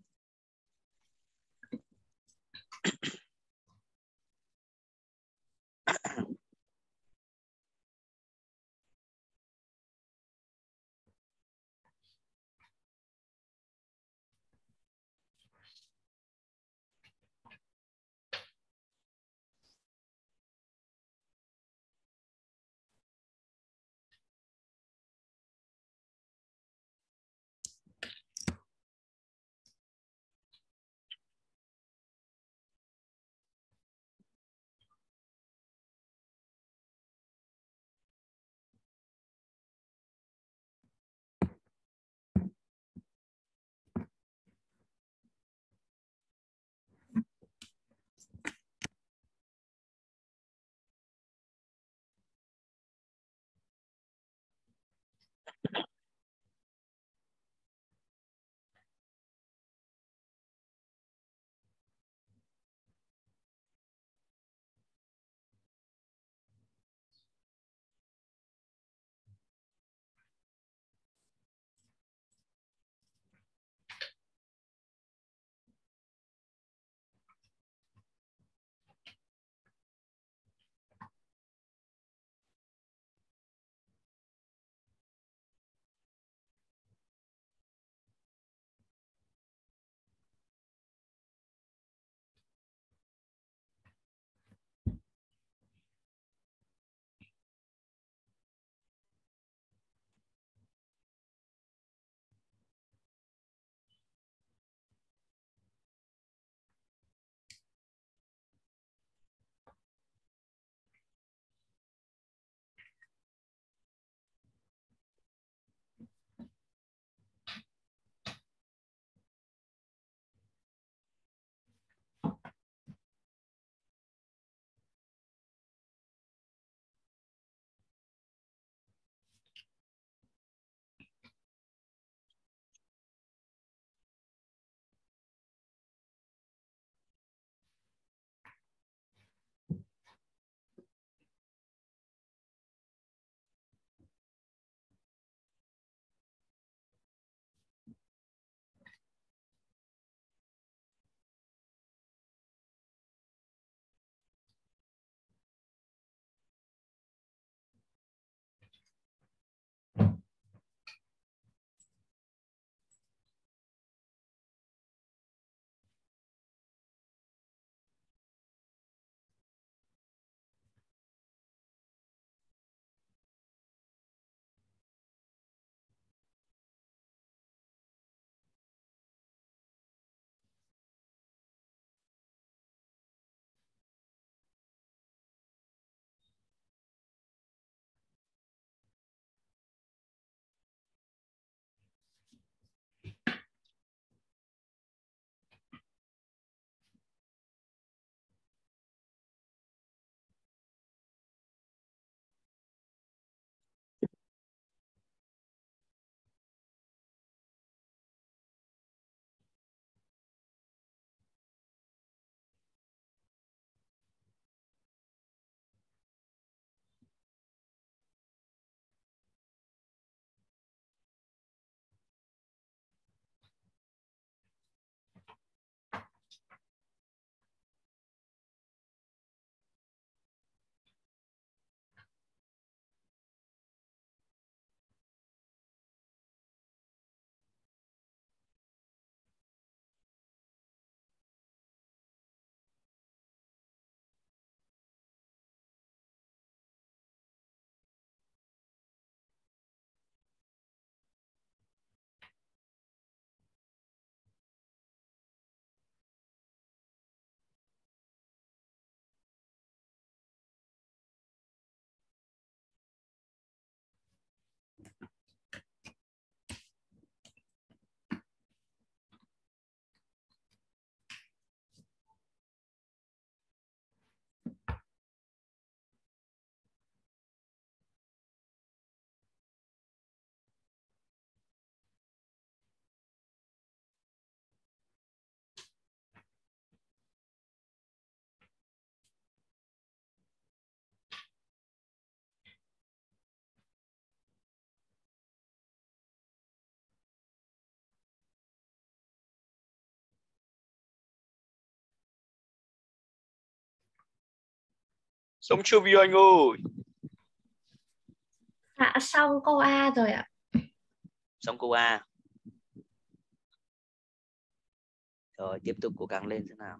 Xong chưa Vi Anh ơi? Dạ xong câu A rồi ạ. Xong câu A. Rồi tiếp tục cố gắng lên thế nào.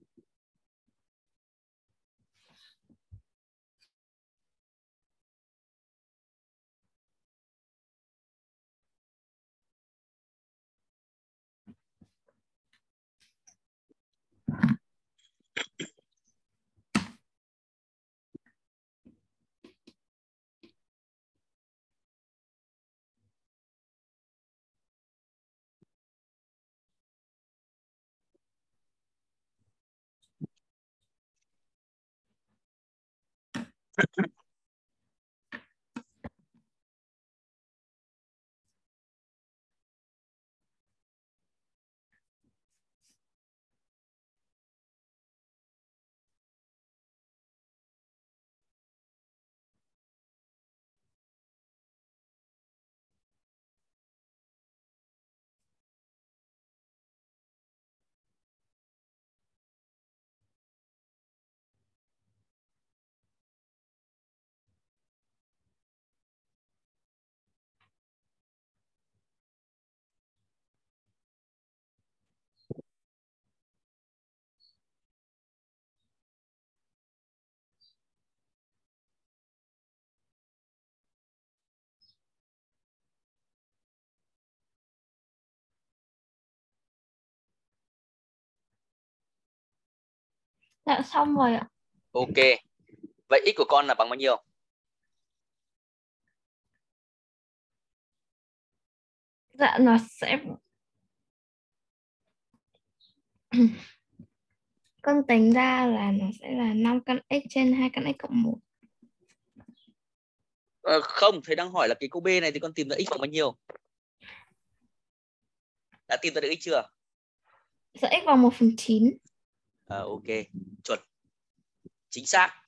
Dạ xong rồi ạ. Ok. Vậy x của con là bằng bao nhiêu? Dạ nó sẽ con tính ra là nó sẽ là 5 căn x trên 2 căn x cộng 1. Không, thầy đang hỏi là cái câu B này thì con tìm ra x bằng bao nhiêu? Đã tìm ra được x chưa? Dạ x bằng 1/9. Ok, chuẩn. Chính xác.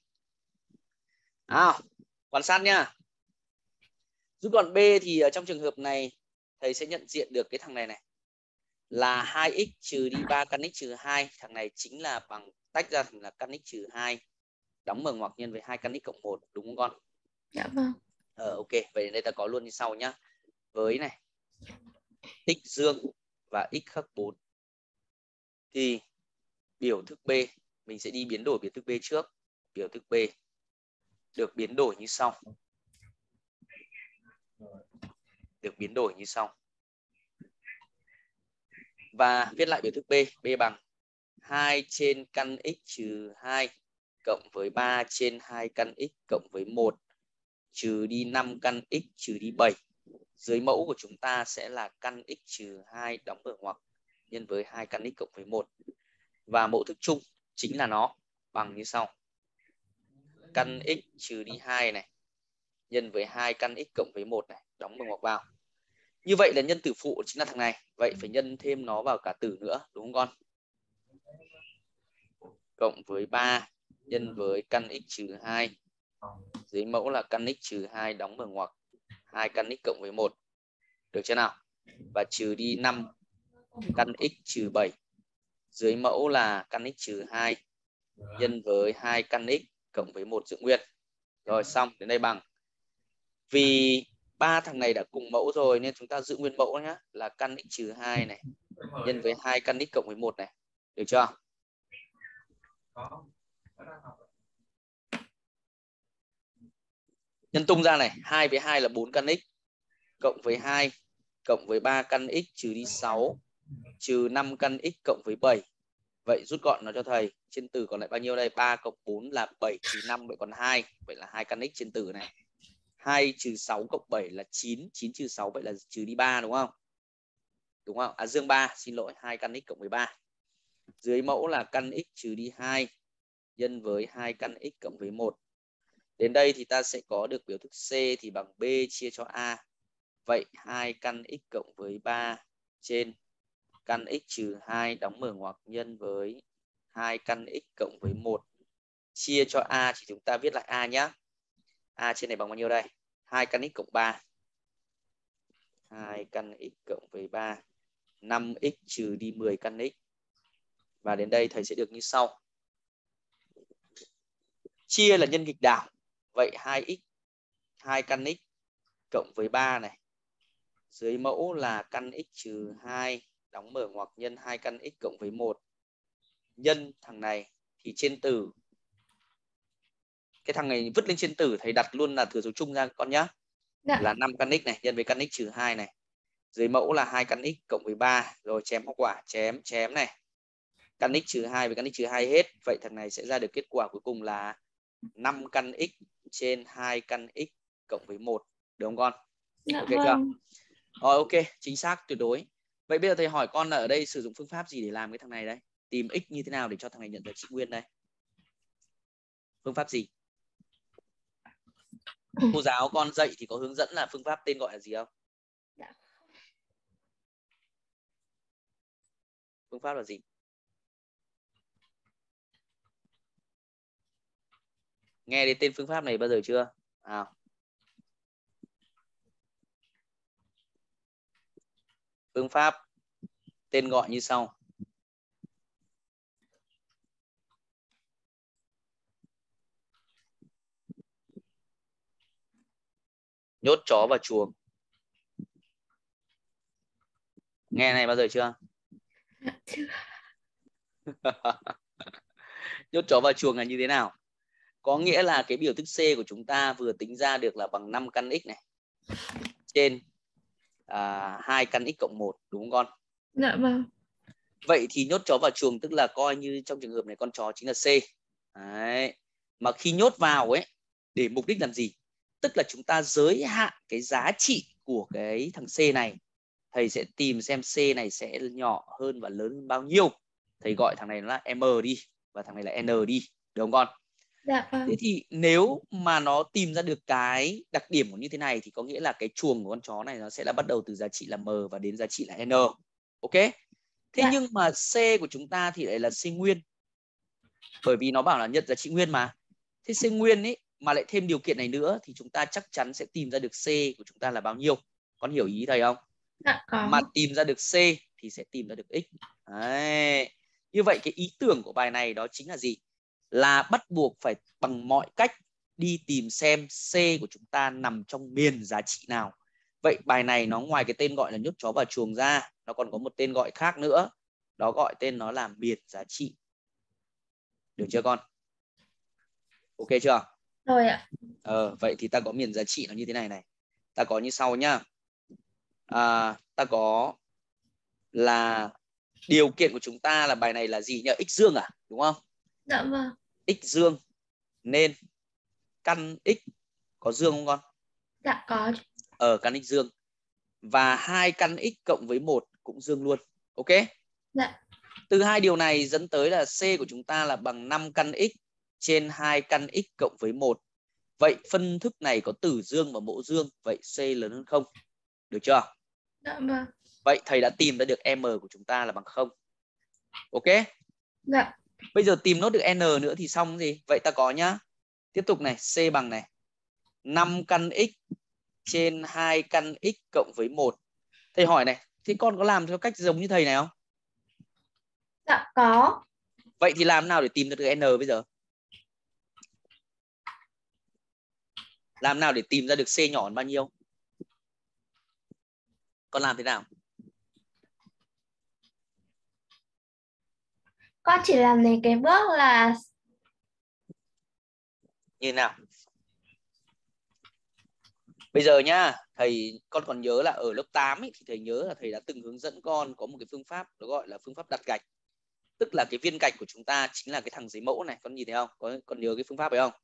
Quan sát nha. Rút gọn B thì trong trường hợp này thầy sẽ nhận diện được cái thằng này này là 2x trừ đi 3 căn x trừ 2. Thằng này chính là bằng tách ra thành là căn x trừ 2 đóng mở ngoặc nhân với 2 căn x cộng 1, đúng không con? Dạ vâng. Ok, vậy đây ta có luôn như sau nhá. Với này x dương và x khắc 4 thì biểu thức B mình sẽ đi biến đổi biểu thức B trước. Biểu thức B được biến đổi như sau. Được biến đổi như sau. Và viết lại biểu thức B. B bằng 2 trên căn x trừ 2 cộng với 3 trên 2 căn x cộng với 1 trừ đi 5 căn x trừ đi 7. Dưới mẫu của chúng ta sẽ là căn x trừ 2 đóng ở ngoặc nhân với 2 căn x cộng với 1. Và mẫu thức chung chính là nó bằng như sau. Căn x trừ đi 2 này nhân với 2 căn x cộng với 1 này đóng bằng ngoặc vào. Như vậy là nhân tử phụ chính là thằng này. Vậy phải nhân thêm nó vào cả tử nữa, đúng không con? Cộng với 3 nhân với căn x trừ 2. Dưới mẫu là căn x trừ 2 đóng bằng ngoặc 2 căn x cộng với 1. Được chưa nào? Và trừ đi 5 căn x trừ 7. Dưới mẫu là căn x trừ 2 nhân với 2 căn x cộng với 1 giữ nguyên. Rồi xong, đến đây bằng. Vì ba thằng này đã cùng mẫu rồi nên chúng ta giữ nguyên mẫu nhé, là căn x trừ 2 này nhân với 2 căn x cộng với 1 này. Được chưa? Nhân tung ra này, 2 với 2 là 4 căn x cộng với 2 cộng với 3 căn x trừ đi 6 trừ 5 căn x cộng với 7. Vậy rút gọn nó cho thầy. Trên tử còn lại bao nhiêu đây? 3 cộng 4 là 7 trừ 5, vậy còn 2. Vậy là 2 căn x trên tử này. 2 trừ 6 cộng 7 là 9. 9 trừ 6 vậy là trừ đi 3, đúng không? Đúng không? Dương 3, xin lỗi, 2 căn x cộng với 3. Dưới mẫu là căn x trừ đi 2 nhân với 2 căn x cộng với 1. Đến đây thì ta sẽ có được biểu thức C thì bằng B chia cho A. Vậy 2 căn x cộng với 3 trên căn x trừ 2 đóng mở ngoặc nhân với 2 căn x cộng với 1 chia cho A, thì chúng ta viết lại A nhé. A trên này bằng bao nhiêu đây? 2 căn x cộng 3. 2 căn x cộng với 3. 5x trừ đi 10 căn x. Và đến đây thầy sẽ được như sau. chia là nhân nghịch đảo. Vậy 2x 2 căn x cộng với 3 này. Dưới mẫu là căn x trừ 2 đóng mở ngoặc nhân 2 căn x cộng với 1 nhân thằng này thì trên tử. Cái thằng này vứt lên trên tử, thầy đặt luôn là thừa số chung ra con nhá. Dạ. Là 5 căn x này nhân với căn x trừ 2 này. Dưới mẫu là 2 căn x cộng với 3, rồi chém hoa quả, chém này. Căn x trừ 2 với căn x trừ 2 hết. Vậy thằng này sẽ ra được kết quả cuối cùng là 5 căn x trên 2 căn x cộng với 1. Được không con? Dạ, ok vâng. chưa? Rồi ok, chính xác tuyệt đối. Vậy bây giờ thầy hỏi con là ở đây sử dụng phương pháp gì để làm cái thằng này đây? Tìm x như thế nào để cho thằng này nhận giá trị nguyên đây? Phương pháp gì? Cô giáo con dạy thì có hướng dẫn là phương pháp tên gọi là gì không? Dạ. Phương pháp là gì? Nghe đến tên phương pháp này bao giờ chưa? Phương pháp tên gọi như sau. Nhốt chó vào chuồng. Nghe này bao giờ chưa? Dạ, chưa. Nhốt chó vào chuồng là như thế nào? Có nghĩa là cái biểu thức C của chúng ta vừa tính ra được là bằng 5 căn x này trên 2 căn x cộng 1, đúng không con? Dạ vâng. Vậy thì nhốt chó vào chuồng tức là coi như trong trường hợp này con chó chính là C. Đấy. Mà khi nhốt vào ấy để mục đích làm gì? Tức là chúng ta giới hạn cái giá trị của cái thằng C này. Thầy sẽ tìm xem C này sẽ nhỏ hơn và lớn hơn bao nhiêu. Thầy gọi thằng này là M đi và thằng này là N đi, được không con? Dạ vâng. Thế thì nếu mà nó tìm ra được cái đặc điểm của như thế này thì có nghĩa là cái chuồng của con chó này nó sẽ là bắt đầu từ giá trị là M và đến giá trị là N. Ok? Thế Dạ. nhưng mà C của chúng ta thì lại là C nguyên. Bởi vì nó bảo là nhận giá trị nguyên mà. Thế C nguyên ấy mà lại thêm điều kiện này nữa thì chúng ta chắc chắn sẽ tìm ra được C của chúng ta là bao nhiêu. Con hiểu ý thầy không? Dạ có. Mà tìm ra được C thì sẽ tìm ra được X. Đấy. Như vậy cái ý tưởng của bài này đó chính là gì? Là bắt buộc phải bằng mọi cách đi tìm xem C của chúng ta nằm trong miền giá trị nào. Vậy bài này nó ngoài cái tên gọi là nhốt chó vào chuồng ra, nó còn có một tên gọi khác nữa. Đó gọi tên nó là miền giá trị. Được chưa con? Ok chưa? Rồi ạ. Vậy thì ta có miền giá trị nó như thế này này. Ta có như sau nhá. Ta có là điều kiện của chúng ta là bài này là gì nhỉ? X dương à? Đúng không? Dạ vâng. X dương nên căn X có dương không con? Dạ có. Căn X dương. Và 2 căn X cộng với 1 cũng dương luôn. Ok? Dạ. Từ hai điều này dẫn tới là C của chúng ta là bằng 5 căn X trên 2 căn X cộng với 1. Vậy phân thức này có tử dương và mẫu dương. Vậy C lớn hơn 0. Được chưa? Dạ vâng. Vậy thầy đã tìm ra được M của chúng ta là bằng 0. Ok? Dạ. Bây giờ tìm nốt được N nữa thì xong gì? Vậy ta có nhá. Tiếp tục này, C bằng này 5 căn X trên 2 căn X cộng với 1. Thầy hỏi này, thế con có làm theo cách giống như thầy này không? Dạ có. Vậy thì làm nào để tìm được N bây giờ? Làm nào để tìm ra được C nhỏ hơn bao nhiêu? Con làm thế nào? Con chỉ làm này cái bước là Như thế nào? Bây giờ nhá, con còn nhớ là ở lớp 8 ấy, thì thầy nhớ là thầy đã từng hướng dẫn con có một cái phương pháp nó gọi là phương pháp đặt gạch. Tức là cái viên gạch của chúng ta chính là cái thằng dưới mẫu này, con nhìn thấy không? Con nhớ cái phương pháp ấy không?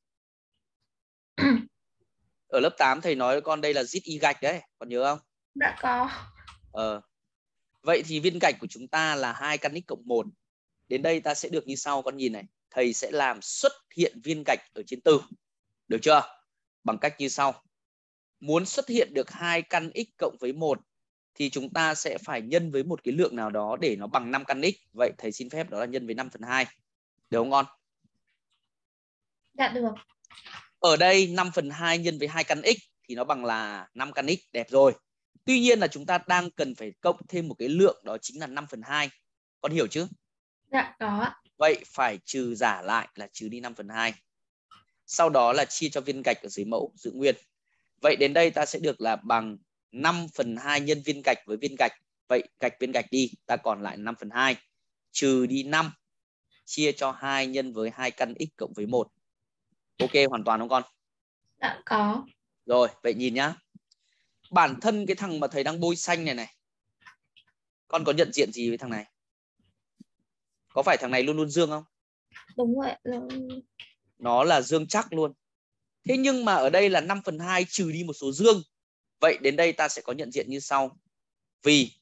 Ở lớp 8 thầy nói với con đây là zit y gạch đấy, con nhớ không? Dạ có. Vậy thì viên gạch của chúng ta là 2 căn x cộng 1. Đến đây ta sẽ được như sau, con nhìn này. Thầy sẽ làm xuất hiện viên gạch ở trên tử. Được chưa? Bằng cách như sau. Muốn xuất hiện được 2 căn x cộng với 1 thì chúng ta sẽ phải nhân với một cái lượng nào đó để nó bằng 5 căn x. Vậy thầy xin phép đó là nhân với 5/2. Được không con? Dạ được. Ở đây 5/2 nhân với 2 căn x thì nó bằng là 5 căn x. Đẹp rồi. Tuy nhiên là chúng ta đang cần phải cộng thêm một cái lượng đó chính là 5/2. Con hiểu chứ? Dạ có. Vậy phải trừ giả lại là trừ đi 5/2. sau đó là chia cho viên gạch ở dưới mẫu giữ nguyên. Vậy đến đây ta sẽ được là bằng 5/2 nhân viên gạch với viên gạch. Vậy gạch viên gạch đi, ta còn lại 5/2 trừ đi 5 chia cho 2 nhân với 2 căn x cộng với 1. Ok hoàn toàn không con? Dạ có. Rồi, vậy nhìn nhá. Bản thân cái thằng mà thầy đang bôi xanh này này, con có nhận diện gì với thằng này? Có phải thằng này luôn luôn dương không? Đúng vậy. Nó là dương chắc luôn. Thế nhưng mà ở đây là 5/2 trừ đi một số dương. Vậy đến đây ta sẽ có nhận diện như sau. Vì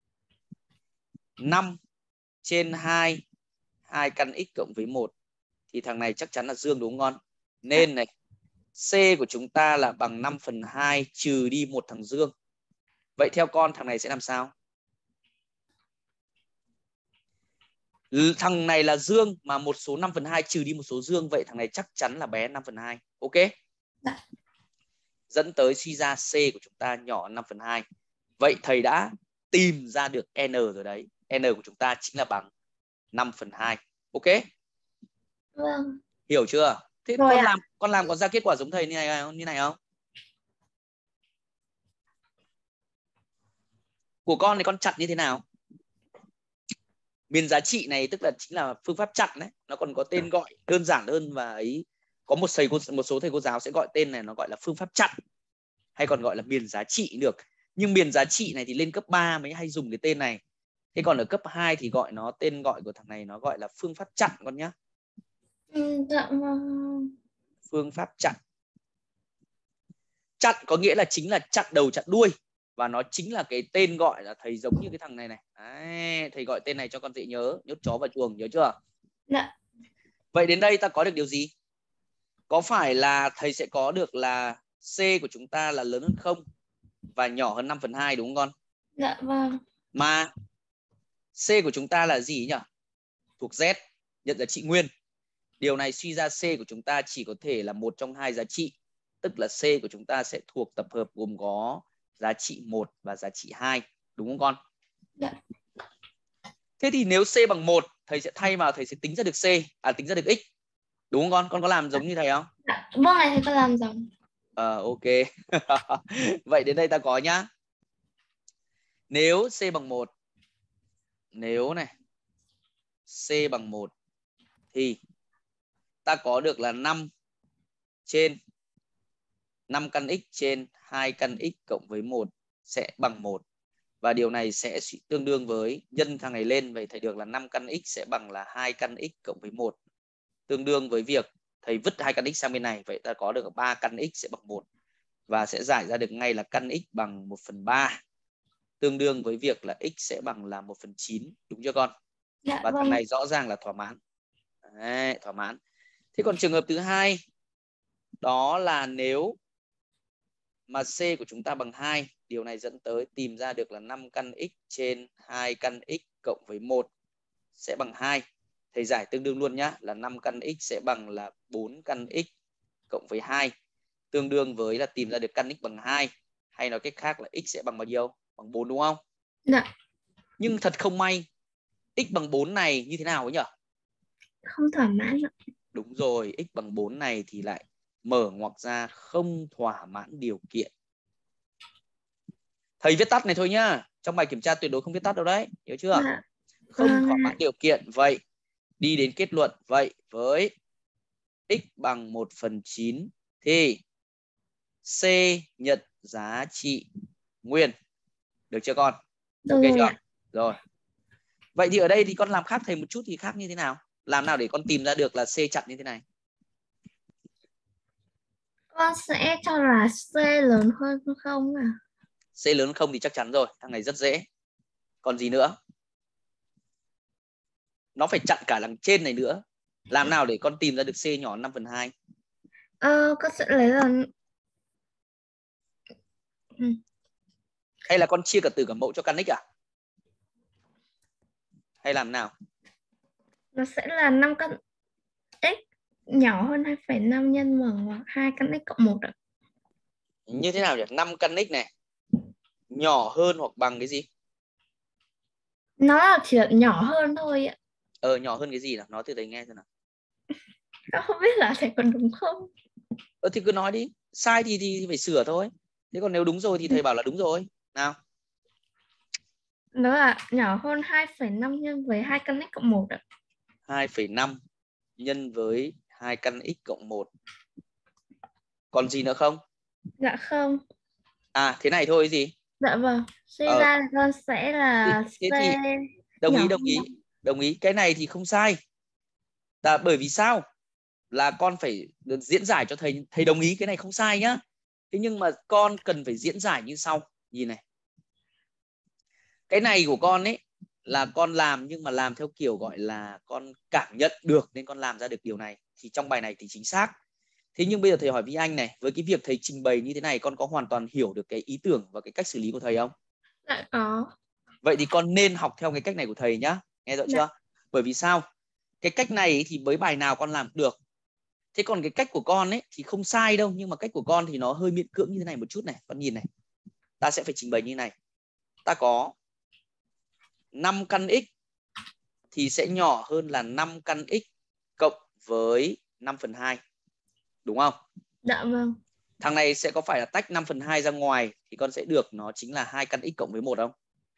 5/2 2 căn x cộng với 1 thì thằng này chắc chắn là dương đúng không con? Nên này, C của chúng ta là bằng 5/2 trừ đi một thằng dương. Vậy theo con thằng này sẽ làm sao? Thằng này là dương mà một số 5/2 trừ đi một số dương, vậy thằng này chắc chắn là bé 5/2. Ok? Dạ. Dẫn tới suy ra C của chúng ta nhỏ 5/2. Vậy thầy đã tìm ra được N rồi đấy. N của chúng ta chính là bằng 5/2. Ok? Vâng. Hiểu chưa? Thế Rồi con làm có ra kết quả giống thầy như này không? Của con thì con chặn như thế nào? Miền giá trị này tức là chính là phương pháp chặn đấy, nó còn có tên gọi đơn giản hơn và ấy có một số thầy cô giáo sẽ gọi tên này nó gọi là phương pháp chặn hay còn gọi là miền giá trị được. Nhưng miền giá trị này thì lên cấp 3 mới hay dùng cái tên này. Thế còn ở cấp 2 thì gọi nó tên gọi của thằng này nó gọi là phương pháp chặn con nhá. Dạ vâng. Phương pháp chặn. Chặn có nghĩa là chính là chặn đầu chặn đuôi và nó chính là cái tên gọi là thầy giống như cái thằng này này. Đấy, thầy gọi tên này cho con dễ nhớ, nhốt chó vào chuồng, nhớ chưa? Dạ. Vậy đến đây ta có được điều gì? Có phải là thầy sẽ có được là C của chúng ta là lớn hơn 0 và nhỏ hơn 5/2 đúng không con? Dạ vâng. Mà C của chúng ta là gì nhỉ? Thuộc Z, nhận giá trị nguyên. Điều này suy ra C của chúng ta chỉ có thể là một trong hai giá trị. Tức là C của chúng ta sẽ thuộc tập hợp gồm có giá trị 1 và giá trị 2. Đúng không con? Dạ. Thế thì nếu C bằng 1, thầy sẽ thay vào, thầy sẽ tính ra được C, tính ra được X. Đúng không con? Con có làm giống như thầy không? Dạ. Vâng này thầy có làm giống. Ok. Vậy đến đây ta có nhá. Nếu C bằng 1, nếu này C bằng 1 thì ta có được là 5 căn x trên 2 căn x cộng với 1 sẽ bằng 1. Và điều này sẽ tương đương với nhân thằng này lên, vậy thầy được là 5 căn x sẽ bằng là 2 căn x cộng với 1. Tương đương với việc thầy vứt 2 căn x sang bên này, vậy ta có được 3 căn x sẽ bằng 1. Và sẽ giải ra được ngay là căn x bằng 1/3. Tương đương với việc là x sẽ bằng là 1/9. Đúng chưa con? Dạ, và vâng. thằng này rõ ràng là thỏa mãn. Đấy, thỏa mãn. Thế còn trường hợp thứ hai, đó là nếu mà C của chúng ta bằng 2, điều này dẫn tới tìm ra được là 5 căn x trên 2 căn x cộng với 1 sẽ bằng 2. Thầy giải tương đương luôn nhá, là 5 căn x sẽ bằng là 4 căn x cộng với 2. Tương đương với là tìm ra được căn x bằng 2. Hay nói cách khác là x sẽ bằng bao nhiêu? Bằng 4 đúng không? Dạ. Nhưng thật không may, x bằng 4 này như thế nào ấy nhỉ? Không thỏa mãn ạ. Đúng rồi, x bằng 4 này thì lại mở ngoặc ra không thỏa mãn điều kiện. Thầy viết tắt này thôi nhá. Trong bài kiểm tra tuyệt đối không viết tắt đâu đấy. Hiểu chưa? Dạ. Không thỏa mãn điều kiện. Vậy đi đến kết luận. Vậy với x bằng 1/9 thì C nhận giá trị nguyên. Được chưa con? Ok chưa? Rồi. Vậy thì ở đây thì con làm khác thầy một chút thì khác như thế nào? Làm nào để con tìm ra được là C chặn như thế này? Con sẽ cho là C lớn hơn 0 à? C lớn hơn 0 thì chắc chắn rồi. Thằng này rất dễ. Còn gì nữa? Nó phải chặn cả đằng trên này nữa. Làm nào để con tìm ra được C nhỏ 5/2? Con sẽ lấy là hay là con chia cả tử cả mẫu cho căn x à? Hay làm nào? nó sẽ là 5 căn x nhỏ hơn 2,5 nhân mở 2 căn x cộng 1 ạ. Như thế nào nhỉ? 5 căn x này nhỏ hơn hoặc bằng cái gì? Nó là chỉ nhỏ hơn thôi ạ. Nhỏ hơn cái gì nào? Nói từ đấy nghe xem nào. Con không biết là thầy còn đúng không? Thì cứ nói đi, sai thì phải sửa thôi. Thế còn nếu đúng rồi thì thầy bảo là đúng rồi. Nào. Đó là nhỏ hơn 2,5 nhân với 2 căn x cộng 1 ạ. 2,5 nhân với 2 căn x cộng 1. Còn gì nữa không? Dạ không. À thế này thôi gì? Dạ vâng. Suy Ờ, ra con sẽ là thế C thì đồng nhỏ ý, hơn. đồng ý. Cái này thì không sai. Bởi vì sao? Là con phải diễn giải cho thầy đồng ý cái này không sai nhá. Thế nhưng mà con cần phải diễn giải như sau. Nhìn này. Cái này của con ấy là con làm, nhưng mà làm theo kiểu gọi là con cảm nhận được nên con làm ra được điều này. Thì trong bài này thì chính xác. Thế nhưng bây giờ thầy hỏi Vi Anh này, với cái việc thầy trình bày như thế này, con có hoàn toàn hiểu được cái ý tưởng và cái cách xử lý của thầy không? Dạ có. Vậy thì con nên học theo cái cách này của thầy nhá. Nghe rõ Dạ. chưa? Bởi vì sao? Cái cách này thì với bài nào con làm được. Thế còn cái cách của con ấy thì không sai đâu, nhưng mà cách của con thì nó hơi miễn cưỡng như thế này một chút này. Con nhìn này. Ta sẽ phải trình bày như này. Ta có 5 căn x thì sẽ nhỏ hơn là 5 căn x cộng với 5/2. Đúng không? Dạ vâng. Thằng này sẽ có phải là tách 5/2 ra ngoài thì con sẽ được nó chính là 2 căn x cộng với 1 không?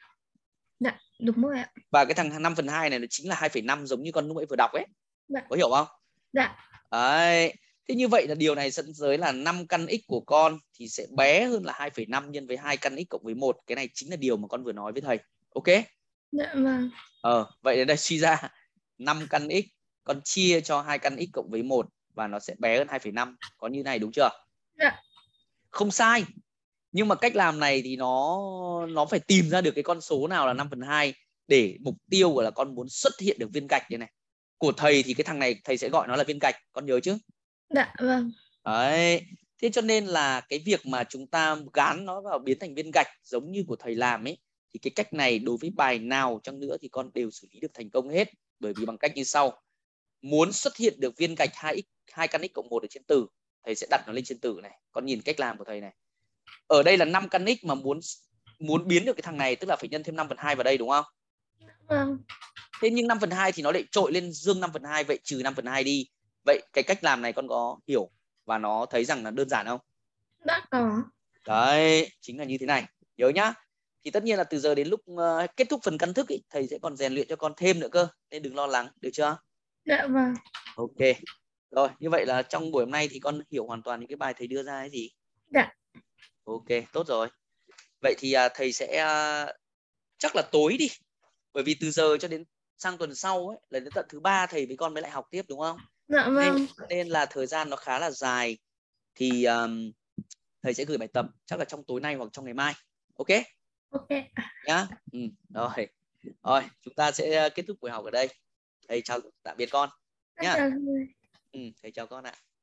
Dạ đúng rồi ạ. Và cái thằng 5/2 này nó chính là 2,5 giống như con lúc nãy vừa đọc ấy. Dạ. Có hiểu không? Dạ. Đấy. Thế như vậy là điều này dẫn tới là 5 căn x của con thì sẽ bé hơn là 2,5 nhân với 2 căn x cộng với 1. Cái này chính là điều mà con vừa nói với thầy. Ok? Dạ vâng. Vậy đến đây suy ra 5 căn x con chia cho 2 căn x cộng với 1 và nó sẽ bé hơn 2,5. Có như này đúng chưa? Dạ. Không sai. Nhưng mà cách làm này thì nó phải tìm ra được cái con số nào là 5/2 để mục tiêu của là con muốn xuất hiện được viên gạch như này. Của thầy thì cái thằng này thầy sẽ gọi nó là viên gạch, con nhớ chứ? Dạ vâng. Đấy. Thế cho nên là cái việc mà chúng ta gán nó vào biến thành viên gạch giống như của thầy làm ấy, thì cái cách này đối với bài nào chăng nữa thì con đều xử lý được thành công hết. Bởi vì bằng cách như sau. Muốn xuất hiện được viên gạch 2 căn x cộng 1 ở trên tử, thầy sẽ đặt nó lên trên tử này. Con nhìn cách làm của thầy này. Ở đây là 5 căn x mà muốn biến được cái thằng này tức là phải nhân thêm 5/2 vào đây đúng không? Vâng. Thế nhưng 5/2 thì nó lại trội lên dương 5/2, vậy trừ 5/2 đi. Vậy cái cách làm này con có hiểu và nó thấy rằng là đơn giản không? Đã có. Đấy, chính là như thế này. Nhớ nhá. Thì tất nhiên là từ giờ đến lúc kết thúc phần căn thức ý, thầy sẽ còn rèn luyện cho con thêm nữa cơ. Nên đừng lo lắng, được chưa? Dạ vâng. Ok. Rồi, như vậy là trong buổi hôm nay thì con hiểu hoàn toàn những cái bài thầy đưa ra hay gì? Dạ. Ok, tốt rồi. Vậy thì thầy sẽ chắc là tối đi. Bởi vì từ giờ cho đến sang tuần sau ấy, là đến tận thứ 3 thầy với con mới lại học tiếp đúng không? Dạ vâng. Nên là thời gian nó khá là dài. Thì thầy sẽ gửi bài tập chắc là trong tối nay hoặc trong ngày mai. Ok? Ok. Nhá. Rồi. Rồi, chúng ta sẽ kết thúc buổi học ở đây. Thầy chào tạm biệt con Em nhá. chào thầy. Thầy chào con ạ.